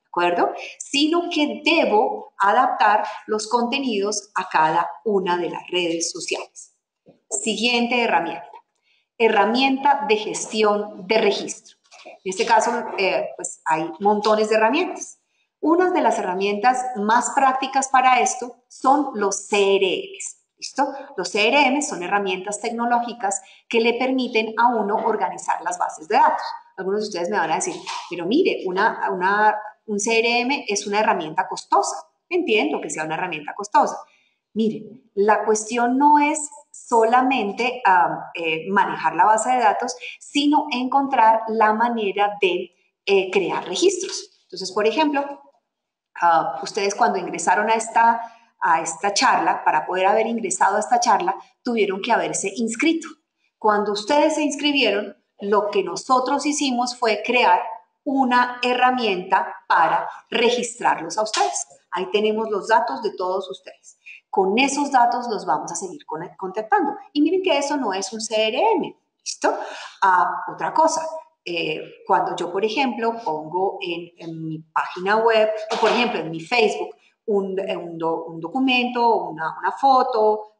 acuerdo? Sino que debo adaptar los contenidos a cada una de las redes sociales. Siguiente herramienta. Herramienta de gestión de registro. En este caso, pues hay montones de herramientas. Una de las herramientas más prácticas para esto son los CRMs. ¿Listo? Los CRM son herramientas tecnológicas que le permiten a uno organizar las bases de datos. Algunos de ustedes me van a decir, pero mire, un CRM es una herramienta costosa. Entiendo que sea una herramienta costosa. Miren, la cuestión no es solamente manejar la base de datos, sino encontrar la manera de crear registros. Entonces, por ejemplo, ustedes cuando ingresaron a esta charla, para poder haber ingresado a esta charla, tuvieron que haberse inscrito. Cuando ustedes se inscribieron, lo que nosotros hicimos fue crear una herramienta para registrarlos a ustedes. Ahí tenemos los datos de todos ustedes. Con esos datos los vamos a seguir contactando. Y miren que eso no es un CRM, ¿listo? Otra cosa, cuando yo, por ejemplo, pongo en mi página web, o por ejemplo en mi Facebook, un documento, una foto,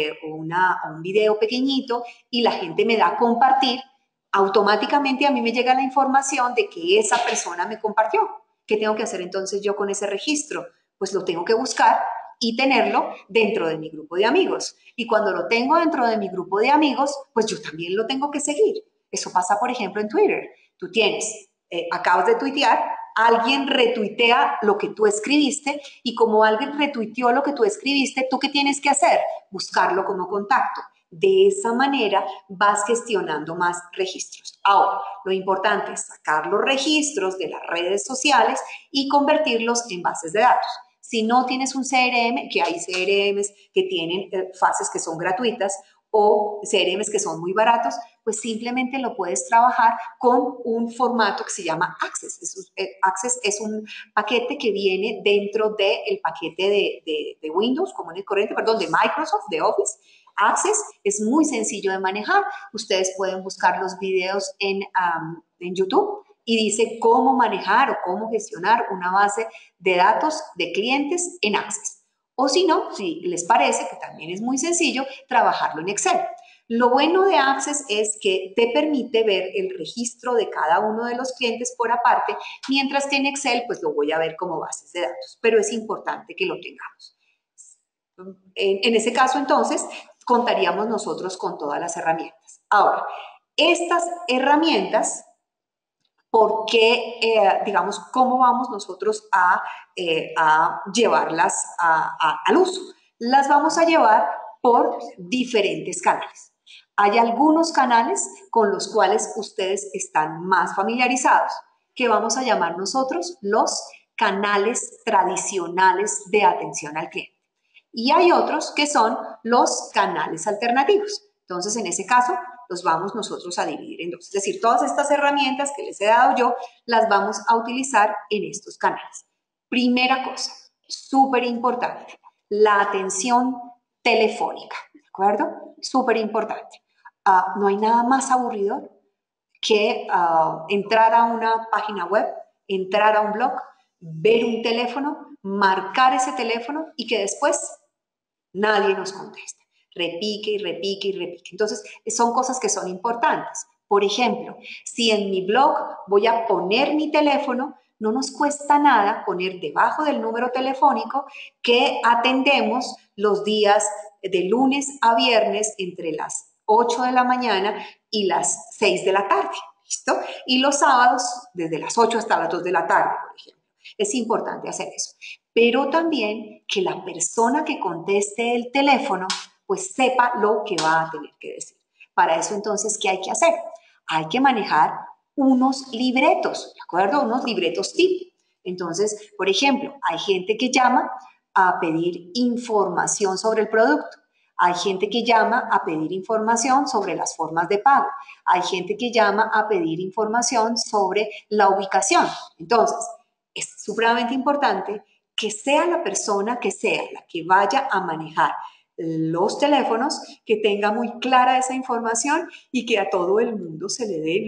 un video pequeñito, y la gente me da a compartir, automáticamente a mí me llega la información de que esa persona me compartió. ¿Qué tengo que hacer entonces yo con ese registro? Pues lo tengo que buscar y tenerlo dentro de mi grupo de amigos. Y cuando lo tengo dentro de mi grupo de amigos, pues yo también lo tengo que seguir. Eso pasa, por ejemplo, en Twitter. Tú acabas de tuitear, alguien retuitea lo que tú escribiste y como alguien retuiteó lo que tú escribiste, ¿tú qué tienes que hacer? Buscarlo como contacto. De esa manera vas gestionando más registros. Ahora, lo importante es sacar los registros de las redes sociales y convertirlos en bases de datos. Si no tienes un CRM, que hay CRMs que tienen fases que son gratuitas o CRMs que son muy baratos, pues simplemente lo puedes trabajar con un formato que se llama Access. Access es un paquete que viene dentro del paquete de Windows, común y corriente, perdón, de Microsoft, de Office. Access es muy sencillo de manejar. Ustedes pueden buscar los videos en YouTube y dice cómo manejar o cómo gestionar una base de datos de clientes en Access. O si no, si les parece, que también es muy sencillo, trabajarlo en Excel. Lo bueno de Access es que te permite ver el registro de cada uno de los clientes por aparte, mientras que en Excel pues lo voy a ver como bases de datos, pero es importante que lo tengamos. En ese caso, entonces, contaríamos nosotros con todas las herramientas. Ahora, estas herramientas, ¿por qué, digamos, cómo vamos nosotros a llevarlas al uso? Las vamos a llevar por diferentes canales. Hay algunos canales con los cuales ustedes están más familiarizados, que vamos a llamar nosotros los canales tradicionales de atención al cliente. Y hay otros que son los canales alternativos. Entonces, en ese caso, los vamos nosotros a dividir en dos. Es decir, todas estas herramientas que les he dado yo, las vamos a utilizar en estos canales. Primera cosa, súper importante, la atención telefónica, ¿de acuerdo? Súper importante. No hay nada más aburridor que entrar a una página web, entrar a un blog, ver un teléfono, marcar ese teléfono y que después nadie nos contesta. Repique y repique y repique. Entonces, son cosas que son importantes. Por ejemplo, si en mi blog voy a poner mi teléfono, no nos cuesta nada poner debajo del número telefónico que atendemos los días de lunes a viernes entre las 8 de la mañana y las 6 de la tarde. ¿Listo? Y los sábados desde las 8 hasta las 2 de la tarde, por ejemplo. Es importante hacer eso. Pero también que la persona que conteste el teléfono pues sepa lo que va a tener que decir. Para eso entonces, ¿qué hay que hacer? Hay que manejar unos libretos, ¿de acuerdo? Unos libretos tip. Entonces, por ejemplo, hay gente que llama a pedir información sobre el producto. Hay gente que llama a pedir información sobre las formas de pago. Hay gente que llama a pedir información sobre la ubicación. Entonces, es supremamente importante que sea la persona que sea la que vaya a manejar los teléfonos, que tenga muy clara esa información y que a todo el mundo se le den los mismos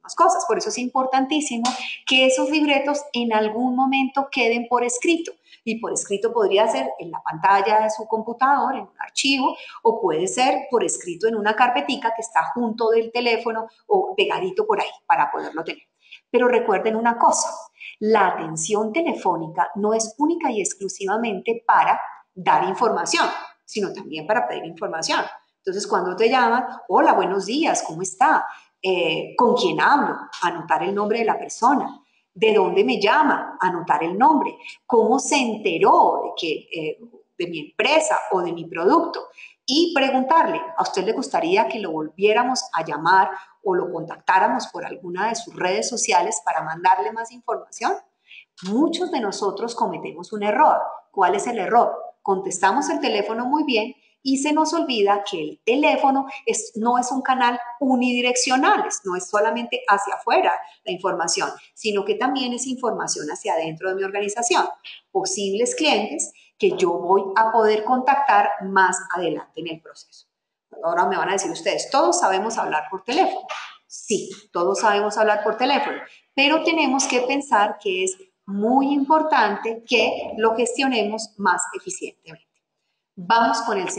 más cosas. Por eso es importantísimo que esos libretos en algún momento queden por escrito. Y por escrito podría ser en la pantalla de su computador, en un archivo, o puede ser por escrito en una carpetica que está junto del teléfono o pegadito por ahí para poderlo tener. Pero recuerden una cosa, la atención telefónica no es única y exclusivamente para dar información, sino también para pedir información. Entonces, cuando te llaman, hola, buenos días, ¿cómo está? ¿Con quién hablo? Anotar el nombre de la persona. ¿De dónde me llama? Anotar el nombre. ¿Cómo se enteró de mi empresa o de mi producto? Y preguntarle, ¿a usted le gustaría que lo volviéramos a llamar o lo contactáramos por alguna de sus redes sociales para mandarle más información? Muchos de nosotros cometemos un error. ¿Cuál es el error? Contestamos el teléfono muy bien y se nos olvida que el teléfono no es un canal unidireccional, no es solamente hacia afuera la información, sino que también es información hacia adentro de mi organización. Posibles clientes que yo voy a poder contactar más adelante en el proceso. Ahora me van a decir ustedes, ¿todos sabemos hablar por teléfono? Sí, todos sabemos hablar por teléfono, pero tenemos que pensar que es muy importante que lo gestionemos más eficientemente. Vamos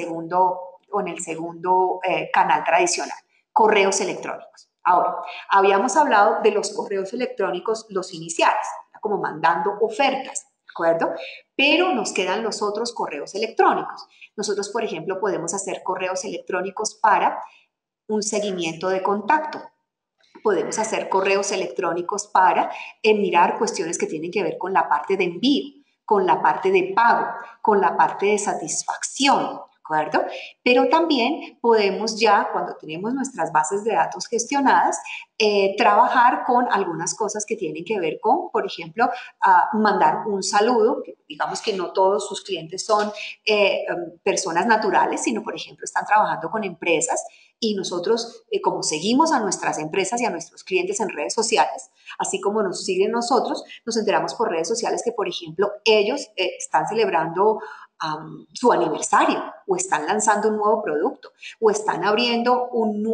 con el segundo canal tradicional, correos electrónicos. Ahora, habíamos hablado de los correos electrónicos, los iniciales, como mandando ofertas, ¿de acuerdo? Pero nos quedan los otros correos electrónicos. Nosotros, por ejemplo, podemos hacer correos electrónicos para un seguimiento de contacto. Podemos hacer correos electrónicos para mirar cuestiones que tienen que ver con la parte de envío, con la parte de pago, con la parte de satisfacción, ¿de acuerdo? Pero también podemos ya, cuando tenemos nuestras bases de datos gestionadas, trabajar con algunas cosas que tienen que ver con, por ejemplo, mandar un saludo. Digamos que no todos sus clientes son personas naturales, sino, por ejemplo, están trabajando con empresas y nosotros, como seguimos a nuestras empresas y a nuestros clientes en redes sociales, así como nos siguen nosotros, nos enteramos por redes sociales que, por ejemplo, ellos están celebrando su aniversario o están lanzando un nuevo producto o están abriendo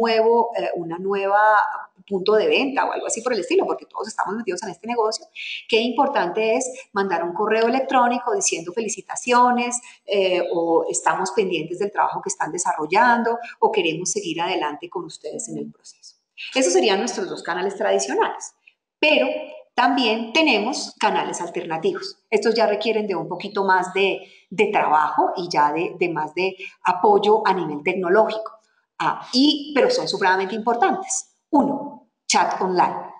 una nueva punto de venta o algo así por el estilo, porque todos estamos metidos en este negocio. Qué importante es mandar un correo electrónico diciendo felicitaciones o estamos pendientes del trabajo que están desarrollando o queremos seguir adelante con ustedes en el proceso. Esos serían nuestros dos canales tradicionales, pero también tenemos canales alternativos. Estos ya requieren de un poquito más de trabajo y ya de más de apoyo a nivel tecnológico, pero son supremamente importantes. Uno, chat online.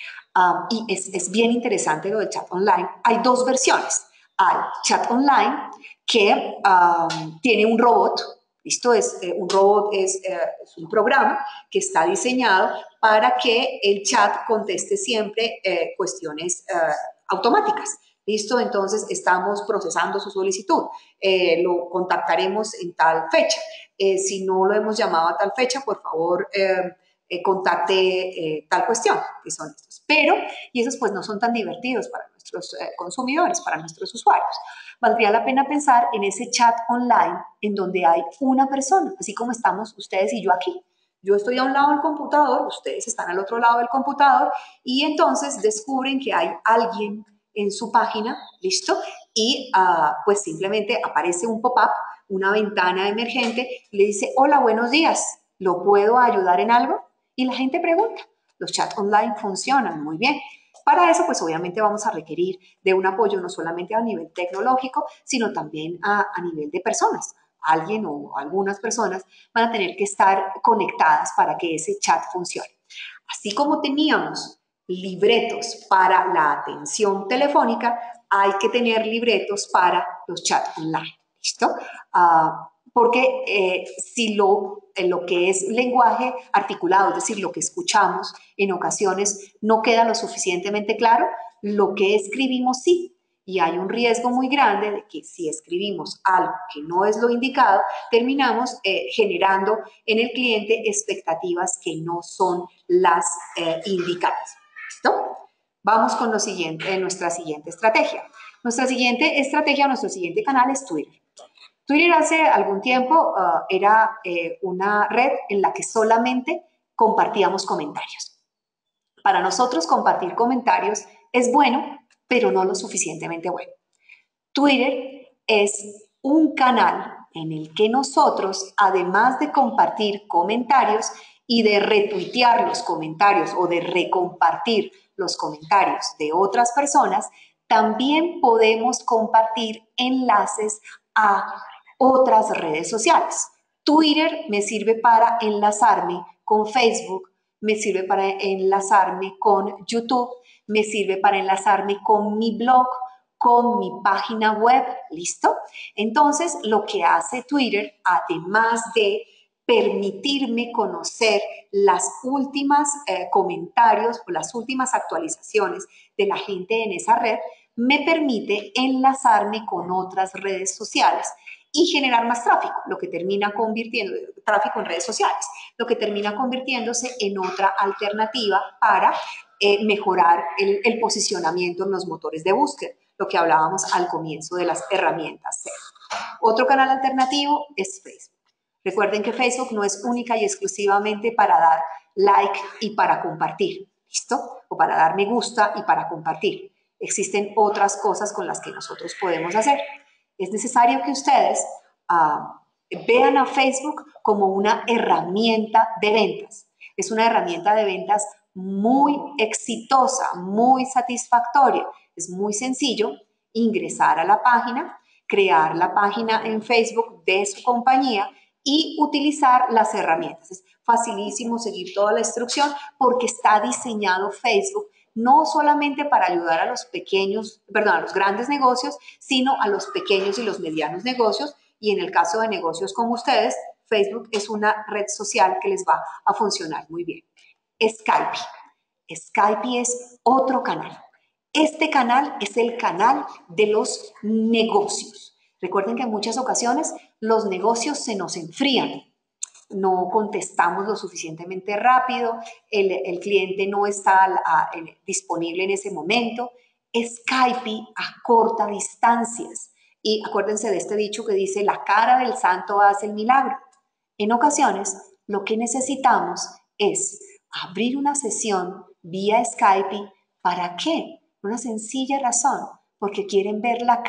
Y es bien interesante lo del chat online. Hay dos versiones. Hay chat online que tiene un robot. Esto es un robot, es un programa que está diseñado para que el chat conteste siempre cuestiones automáticas. ¿Listo? Entonces estamos procesando su solicitud. Lo contactaremos en tal fecha. Si no lo hemos llamado a tal fecha, por favor, contacte tal cuestión, que son estos. Pero, y esos pues no son tan divertidos para nuestros consumidores, para nuestros usuarios. Valdría la pena pensar en ese chat online en donde hay una persona, así como estamos ustedes y yo aquí. Yo estoy a un lado del computador, ustedes están al otro lado del computador y entonces descubren que hay alguien en su página, ¿listo? Y pues simplemente aparece un pop-up, una ventana emergente, le dice, hola, buenos días, ¿lo puedo ayudar en algo? Y la gente pregunta. Los chats online funcionan muy bien. Para eso, pues obviamente vamos a requerir de un apoyo no solamente a nivel tecnológico, sino también a nivel de personas. Alguien o algunas personas van a tener que estar conectadas para que ese chat funcione. Así como teníamos libretos para la atención telefónica, hay que tener libretos para los chats online. ¿Listo? Porque si lo que es lenguaje articulado, es decir, lo que escuchamos en ocasiones no queda lo suficientemente claro, lo que escribimos sí. Y hay un riesgo muy grande de que si escribimos algo que no es lo indicado, terminamos generando en el cliente expectativas que no son las indicadas. ¿Listo? Vamos con nuestra siguiente estrategia. Nuestra siguiente estrategia, nuestro siguiente canal es Twitter. Twitter hace algún tiempo era una red en la que solamente compartíamos comentarios. Para nosotros compartir comentarios es bueno, pero no lo suficientemente bueno. Twitter es un canal en el que nosotros, además de compartir comentarios y de retuitear los comentarios o de recompartir los comentarios de otras personas, también podemos compartir enlaces a otras redes sociales. Twitter me sirve para enlazarme con Facebook, me sirve para enlazarme con YouTube, me sirve para enlazarme con mi blog, con mi página web, ¿listo? Entonces, lo que hace Twitter, además de permitirme conocer las últimas comentarios o las últimas actualizaciones de la gente en esa red, me permite enlazarme con otras redes sociales y generar más tráfico, lo que termina convirtiendo, tráfico en redes sociales, lo que termina convirtiéndose en otra alternativa para mejorar el posicionamiento en los motores de búsqueda, lo que hablábamos al comienzo de las herramientas SEO. Otro canal alternativo es Facebook. Recuerden que Facebook no es única y exclusivamente para dar like y para compartir, ¿listo? O para dar me gusta y para compartir. Existen otras cosas con las que nosotros podemos hacer. Es necesario que ustedes vean a Facebook como una herramienta de ventas. Es una herramienta de ventas muy exitosa, muy satisfactoria. Es muy sencillo ingresar a la página, crear la página en Facebook de su compañía y utilizar las herramientas. Es facilísimo seguir toda la instrucción porque está diseñado Facebook no solamente para ayudar a los a los grandes negocios, sino a los pequeños y los medianos negocios. Y en el caso de negocios como ustedes, Facebook es una red social que les va a funcionar muy bien. Skype. Skype es otro canal. Este canal es el canal de los negocios. Recuerden que en muchas ocasiones los negocios se nos enfrían. No contestamos lo suficientemente rápido, el cliente no está disponible en ese momento. Skype acorta distancias. Y acuérdense de este dicho que dice, la cara del santo hace el milagro. En ocasiones, lo que necesitamos es abrir una sesión vía Skype. ¿Para qué? Una sencilla razón, porque quieren ver la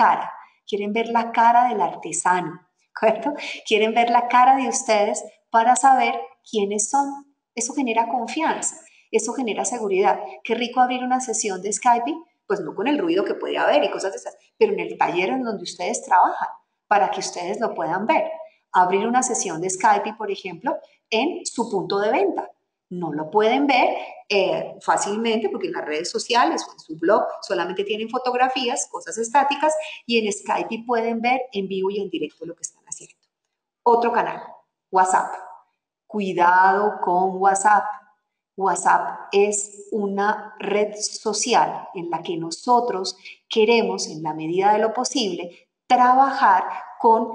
cara del artesano, ¿correcto? Quieren ver la cara de ustedes para saber quiénes son. Eso genera confianza, eso genera seguridad. Qué rico abrir una sesión de Skype, pues no con el ruido que puede haber y cosas de esas, pero en el taller en donde ustedes trabajan, para que ustedes lo puedan ver. Abrir una sesión de Skype, por ejemplo, en su punto de venta. No lo pueden ver fácilmente porque en las redes sociales o en su blog solamente tienen fotografías, cosas estáticas, y en Skype pueden ver en vivo y en directo lo que están haciendo. Otro canal, WhatsApp. Cuidado con WhatsApp. WhatsApp es una red social en la que nosotros queremos, en la medida de lo posible, trabajar con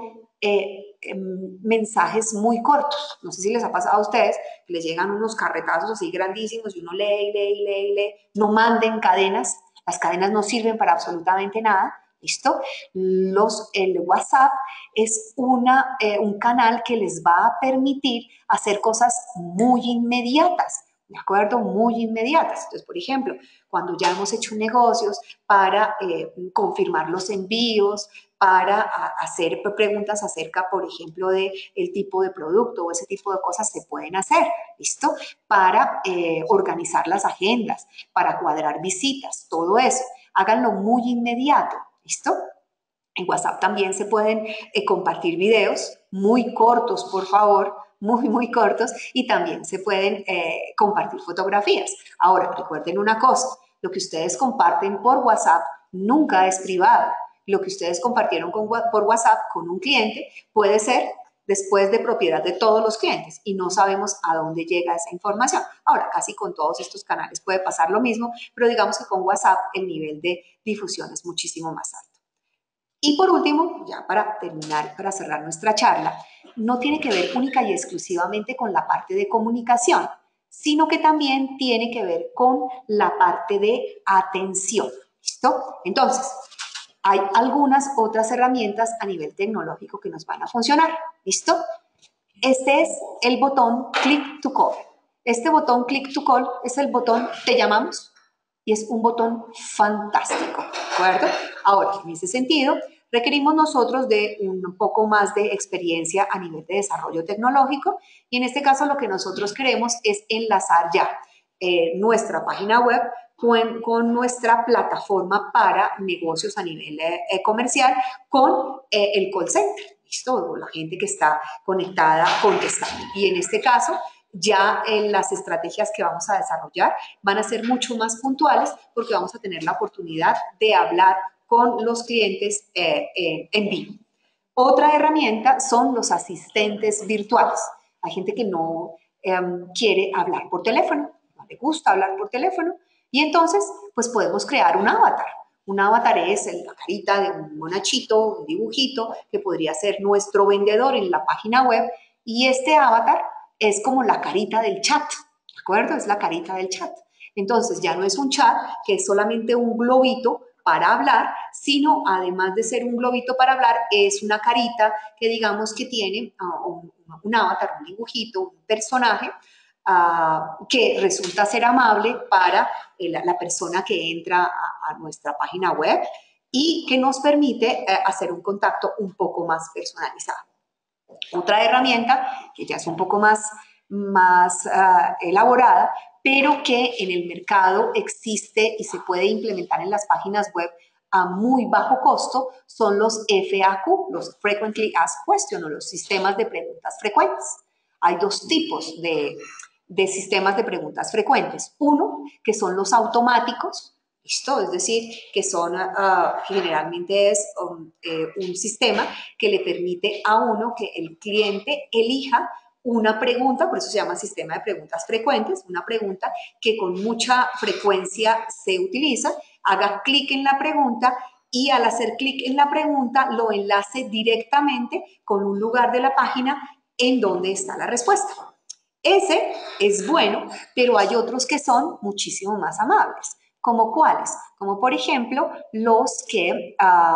mensajes muy cortos. No sé si les ha pasado a ustedes que les llegan unos carretazos así grandísimos y uno lee, lee, lee, lee. No manden cadenas. Las cadenas no sirven para absolutamente nada. ¿Listo? El WhatsApp es un canal que les va a permitir hacer cosas muy inmediatas. ¿De acuerdo? Muy inmediatas. Entonces, por ejemplo, cuando ya hemos hecho negocios para confirmar los envíos, para hacer preguntas acerca, por ejemplo, del tipo de producto o ese tipo de cosas se pueden hacer, ¿listo? Para organizar las agendas, para cuadrar visitas, todo eso. Háganlo muy inmediato, ¿listo? En WhatsApp también se pueden compartir videos muy cortos, por favor, muy cortos, y también se pueden compartir fotografías. Ahora, recuerden una cosa, lo que ustedes comparten por WhatsApp nunca es privado. Lo que ustedes compartieron por WhatsApp con un cliente puede ser después de propiedad de todos los clientes y no sabemos a dónde llega esa información. Ahora, casi con todos estos canales puede pasar lo mismo, pero digamos que con WhatsApp el nivel de difusión es muchísimo más alto. Y por último, ya para terminar, para cerrar nuestra charla, no tiene que ver única y exclusivamente con la parte de comunicación, sino que también tiene que ver con la parte de atención. ¿Listo? Entonces, hay algunas otras herramientas a nivel tecnológico que nos van a funcionar. ¿Listo? Este es el botón Click to Call. Este botón Click to Call es el botón Te llamamos y es un botón fantástico, ¿de acuerdo? Ahora, en ese sentido, requerimos nosotros de un poco más de experiencia a nivel de desarrollo tecnológico y en este caso lo que nosotros queremos es enlazar ya nuestra página web con nuestra plataforma para negocios a nivel comercial con el call center, ¿listo? La gente que está conectada contestando. Y en este caso, ya las estrategias que vamos a desarrollar van a ser mucho más puntuales porque vamos a tener la oportunidad de hablar con los clientes en vivo. Otra herramienta son los asistentes virtuales. Hay gente que no quiere hablar por teléfono, no le gusta hablar por teléfono, y entonces pues podemos crear un avatar. Un avatar es la carita de un monachito, un dibujito, que podría ser nuestro vendedor en la página web, y este avatar es como la carita del chat, ¿de acuerdo? Es la carita del chat. Entonces ya no es un chat que es solamente un globito para hablar, sino además de ser un globito para hablar, es una carita que digamos que tiene un avatar, un dibujito, un personaje que resulta ser amable para la persona que entra a nuestra página web y que nos permite hacer un contacto un poco más personalizado. Otra herramienta que ya es un poco más elaborada, pero que en el mercado existe y se puede implementar en las páginas web a muy bajo costo, son los FAQ, los Frequently Asked Questions, o los sistemas de preguntas frecuentes. Hay dos tipos de sistemas de preguntas frecuentes. Uno, que son los automáticos, ¿listo? Es decir, que son, generalmente es un sistema que le permite a uno que el cliente elija una pregunta, por eso se llama sistema de preguntas frecuentes, una pregunta que con mucha frecuencia se utiliza, haga clic en la pregunta y al hacer clic en la pregunta lo enlace directamente con un lugar de la página en donde está la respuesta. Ese es bueno, pero hay otros que son muchísimo más amables. ¿Como cuáles? Como por ejemplo los que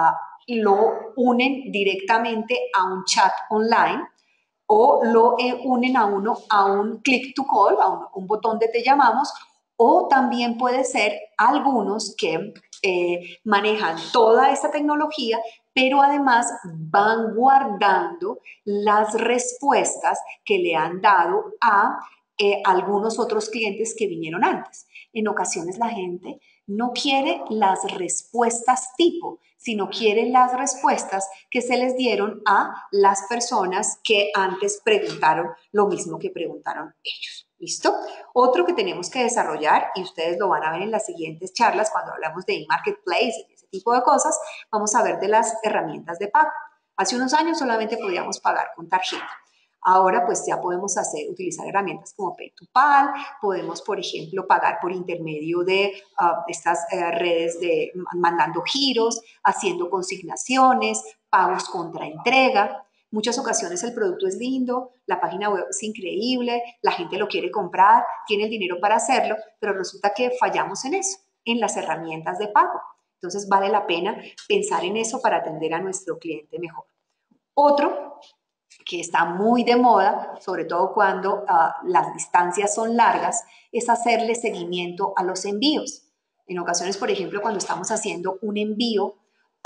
lo unen directamente a un chat online o lo unen a uno a un click to call, a un botón de te llamamos, o también puede ser algunos que manejan toda esta tecnología, pero además van guardando las respuestas que le han dado a algunos otros clientes que vinieron antes. En ocasiones la gente no quiere las respuestas tipo, sino quiere las respuestas que se les dieron a las personas que antes preguntaron lo mismo que preguntaron ellos. ¿Listo? Otro que tenemos que desarrollar, y ustedes lo van a ver en las siguientes charlas cuando hablamos de e-marketplace y ese tipo de cosas, vamos a ver de las herramientas de pago. Hace unos años solamente podíamos pagar con tarjeta. Ahora pues ya podemos utilizar herramientas como Pay2Pal, podemos por ejemplo pagar por intermedio de estas redes de mandando giros, haciendo consignaciones, pagos contra entrega. Muchas ocasiones el producto es lindo, la página web es increíble, la gente lo quiere comprar, tiene el dinero para hacerlo, pero resulta que fallamos en eso, en las herramientas de pago. Entonces vale la pena pensar en eso para atender a nuestro cliente mejor. Otro que está muy de moda, sobre todo cuando las distancias son largas, es hacerle seguimiento a los envíos. En ocasiones, por ejemplo, cuando estamos haciendo un envío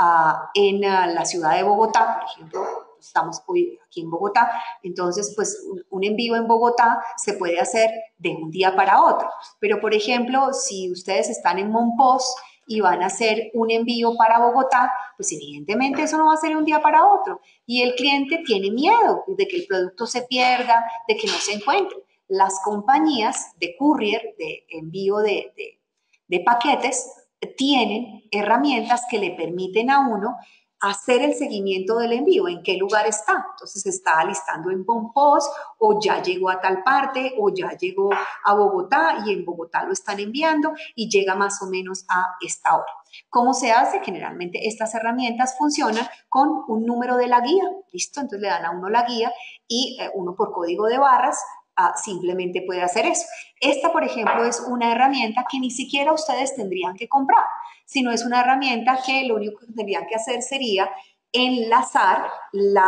en la ciudad de Bogotá, por ejemplo, estamos hoy aquí en Bogotá, entonces pues un envío en Bogotá se puede hacer de un día para otro. Pero por ejemplo, si ustedes están en Monpós y van a hacer un envío para Bogotá, pues evidentemente eso no va a ser de un día para otro. Y el cliente tiene miedo de que el producto se pierda, de que no se encuentre. Las compañías de courier, de envío de paquetes, tienen herramientas que le permiten a uno hacer el seguimiento del envío, en qué lugar está. Entonces está listando en Monpós o ya llegó a tal parte o ya llegó a Bogotá y en Bogotá lo están enviando y llega más o menos a esta hora. ¿Cómo se hace? Generalmente estas herramientas funcionan con un número de la guía, ¿listo? Entonces le dan a uno la guía y uno por código de barras simplemente puede hacer eso. Esta, por ejemplo, es una herramienta que ni siquiera ustedes tendrían que comprar, sino es una herramienta que lo único que tendrían que hacer sería enlazar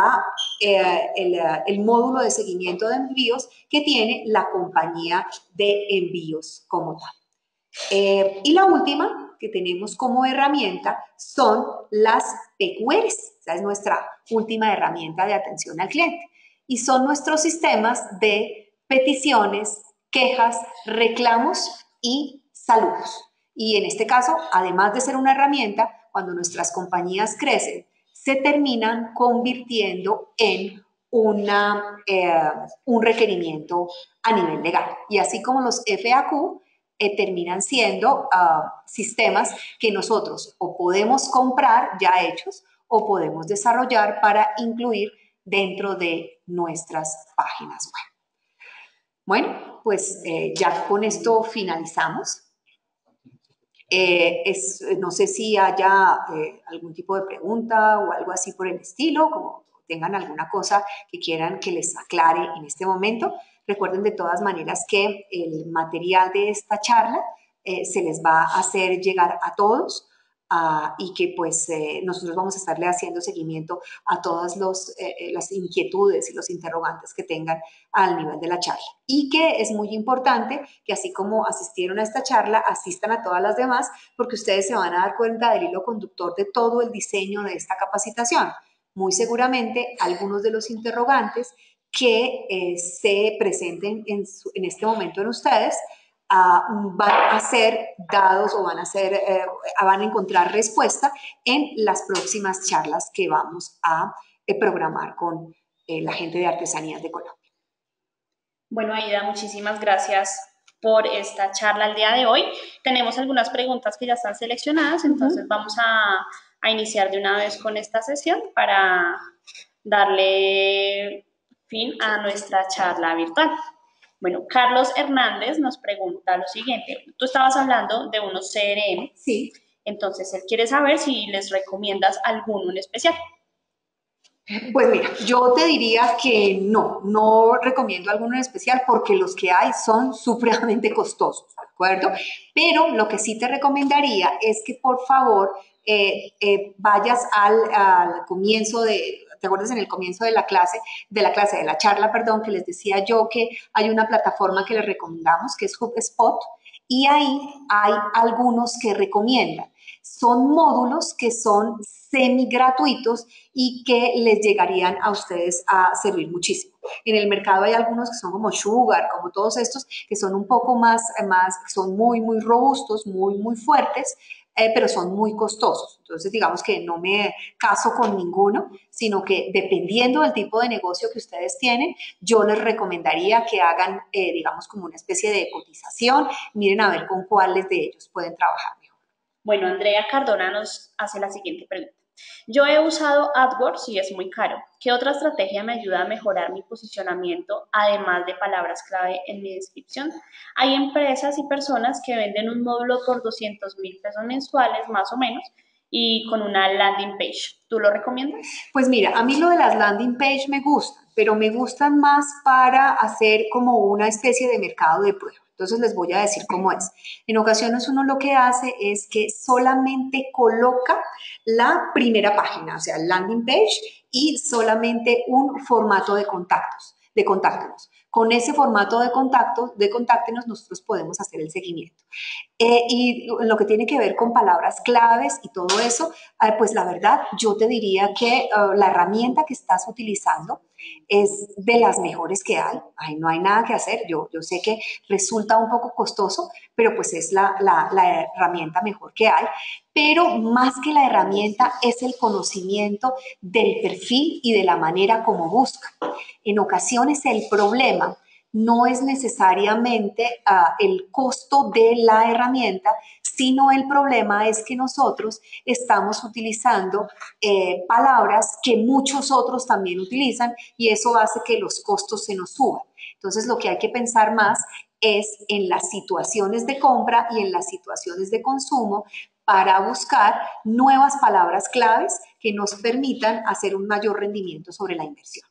el módulo de seguimiento de envíos que tiene la compañía de envíos como tal. Y la última que tenemos como herramienta son las PQRs. Esa es nuestra última herramienta de atención al cliente. Y son nuestros sistemas de peticiones, quejas, reclamos y saludos. Y en este caso, además de ser una herramienta, cuando nuestras compañías crecen, se terminan convirtiendo en un requerimiento a nivel legal. Y así como los FAQ, terminan siendo sistemas que nosotros o podemos comprar ya hechos o podemos desarrollar para incluir dentro de nuestras páginas web. Bueno, pues ya con esto finalizamos. No sé si haya algún tipo de pregunta o algo así por el estilo, como tengan alguna cosa que quieran que les aclare en este momento. Recuerden de todas maneras que el material de esta charla se les va a hacer llegar a todos y que pues nosotros vamos a estarle haciendo seguimiento a todas las inquietudes y los interrogantes que tengan al nivel de la charla. Y que es muy importante que así como asistieron a esta charla, asistan a todas las demás, porque ustedes se van a dar cuenta del hilo conductor de todo el diseño de esta capacitación. Muy seguramente algunos de los interrogantes que se presenten en este momento en ustedes van a ser dados o van a encontrar respuesta en las próximas charlas que vamos a programar con la gente de Artesanías de Colombia. Bueno, Aida, muchísimas gracias por esta charla el día de hoy. Tenemos algunas preguntas que ya están seleccionadas, entonces vamos a iniciar de una vez con esta sesión para darle fin a nuestra charla virtual. Bueno, Carlos Hernández nos pregunta lo siguiente. Tú estabas hablando de unos CRM. Sí. Entonces, él quiere saber si les recomiendas alguno en especial. Pues mira, yo te diría que no recomiendo alguno en especial porque los que hay son supremamente costosos, ¿de acuerdo? Pero lo que sí te recomendaría es que por favor vayas al comienzo ¿te acuerdas en el comienzo de la charla, perdón, que les decía yo que hay una plataforma que les recomendamos que es HubSpot y ahí hay algunos que recomiendan. Son módulos que son semi gratuitos y que les llegarían a ustedes a servir muchísimo. En el mercado hay algunos que son como Sugar, como todos estos, que son un poco son muy robustos, muy fuertes, pero son muy costosos. Entonces, digamos que no me caso con ninguno, sino que dependiendo del tipo de negocio que ustedes tienen, yo les recomendaría que hagan, digamos, como una especie de cotización, miren a ver con cuáles de ellos pueden trabajar mejor. Bueno, Andrea Cardona nos hace la siguiente pregunta. Yo he usado AdWords y es muy caro. ¿Qué otra estrategia me ayuda a mejorar mi posicionamiento, además de palabras clave en mi descripción? Hay empresas y personas que venden un módulo por 200,000 pesos mensuales, más o menos, y con una landing page. ¿Tú lo recomiendas? Pues mira, a mí lo de las landing page me gustan, pero me gustan más para hacer como una especie de mercado de prueba. Entonces les voy a decir cómo es. En ocasiones uno lo que hace es que solamente coloca la primera página, o sea, landing page y solamente un formato de contactos, de contáctenos. Con ese formato de contáctenos, nosotros podemos hacer el seguimiento. Y lo que tiene que ver con palabras claves y todo eso, pues la verdad, yo te diría que la herramienta que estás utilizando es de las mejores que hay. Ay, no hay nada que hacer. Yo sé que resulta un poco costoso, pero pues es la herramienta mejor que hay. Pero más que la herramienta es el conocimiento del perfil y de la manera como busca. En ocasiones el problema no es necesariamente el costo de la herramienta, sino el problema es que nosotros estamos utilizando palabras que muchos otros también utilizan y eso hace que los costos se nos suban. Entonces, lo que hay que pensar más es en las situaciones de compra y en las situaciones de consumo para buscar nuevas palabras claves que nos permitan hacer un mayor rendimiento sobre la inversión.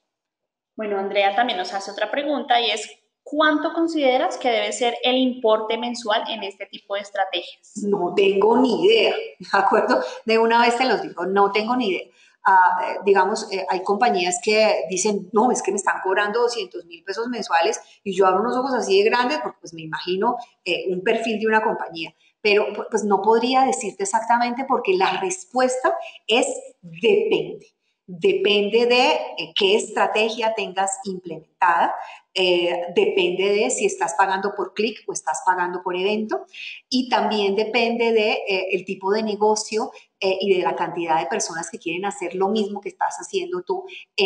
Bueno, Andrea también nos hace otra pregunta y es, ¿cuánto consideras que debe ser el importe mensual en este tipo de estrategias? No tengo ni idea, ¿de acuerdo? De una vez te los digo, no tengo ni idea. digamos, hay compañías que dicen, no, es que me están cobrando 200.000 pesos mensuales y yo abro unos ojos así de grandes porque pues me imagino un perfil de una compañía. Pero pues no podría decirte exactamente porque la respuesta es depende. Depende de qué estrategia tengas implementada, depende de si estás pagando por clic o estás pagando por evento y también depende de el tipo de negocio y de la cantidad de personas que quieren hacer lo mismo que estás haciendo tú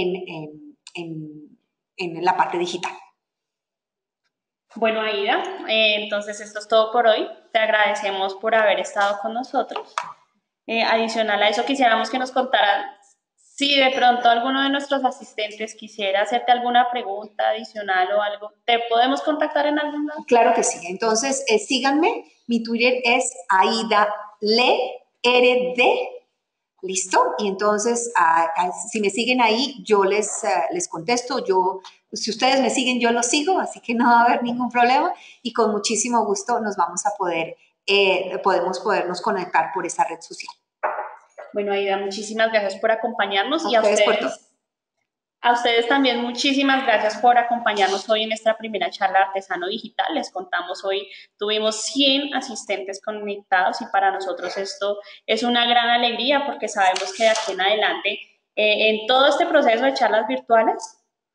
en la parte digital. Bueno, Aida, entonces esto es todo por hoy. Te agradecemos por haber estado con nosotros. Adicional a eso, quisiéramos que nos contaran si de pronto alguno de nuestros asistentes quisiera hacerte alguna pregunta adicional o algo. ¿Te podemos contactar en algún lado? Claro que sí. Entonces, síganme. Mi Twitter es Aida Le RD. ¿Listo? Y entonces, si me siguen ahí, yo les contesto. Si ustedes me siguen, yo los sigo, así que no va a haber ningún problema. Y con muchísimo gusto nos vamos a podernos conectar por esa red social. Bueno, Aida, muchísimas gracias por acompañarnos y a ustedes también muchísimas gracias por acompañarnos hoy en nuestra primera charla de Artesano Digital. Les contamos hoy, tuvimos 100 asistentes conectados y para nosotros esto es una gran alegría porque sabemos que de aquí en adelante, en todo este proceso de charlas virtuales,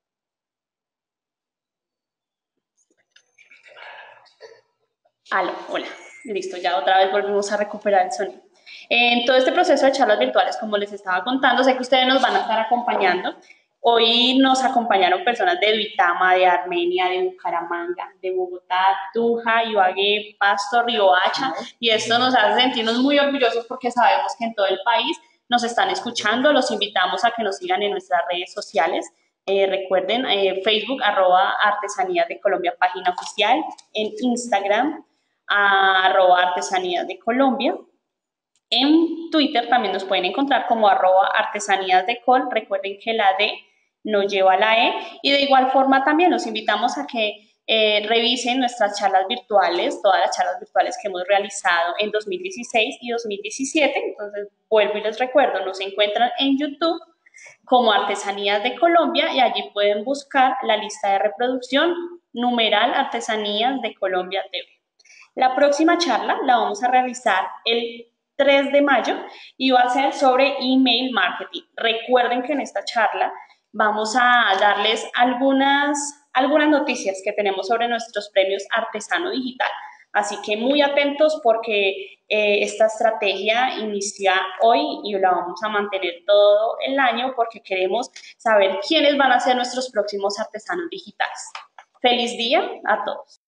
hola, listo, ya otra vez volvimos a recuperar el sonido. En todo este proceso de charlas virtuales, como les estaba contando, sé que ustedes nos van a estar acompañando. Hoy nos acompañaron personas de Duitama, de Armenia, de Bucaramanga, de Bogotá, Tunja, Ibagué, Pasto, Riohacha, y esto nos hace sentirnos muy orgullosos porque sabemos que en todo el país nos están escuchando. Los invitamos a que nos sigan en nuestras redes sociales. Recuerden, Facebook, @Artesanías de Colombia, página oficial, en Instagram, @Artesanías de Colombia. En Twitter también nos pueden encontrar como @artesaníasdecol. Recuerden que la D no lleva la E. Y de igual forma también los invitamos a que revisen nuestras charlas virtuales, todas las charlas virtuales que hemos realizado en 2016 y 2017. Entonces, vuelvo y les recuerdo, nos encuentran en YouTube como Artesanías de Colombia y allí pueden buscar la lista de reproducción numeral Artesanías de Colombia TV. La próxima charla la vamos a realizar el 3 de mayo y va a ser sobre email marketing. Recuerden que en esta charla vamos a darles algunas noticias que tenemos sobre nuestros premios Artesano Digital. Así que muy atentos porque esta estrategia inicia hoy y la vamos a mantener todo el año porque queremos saber quiénes van a ser nuestros próximos artesanos digitales. Feliz día a todos.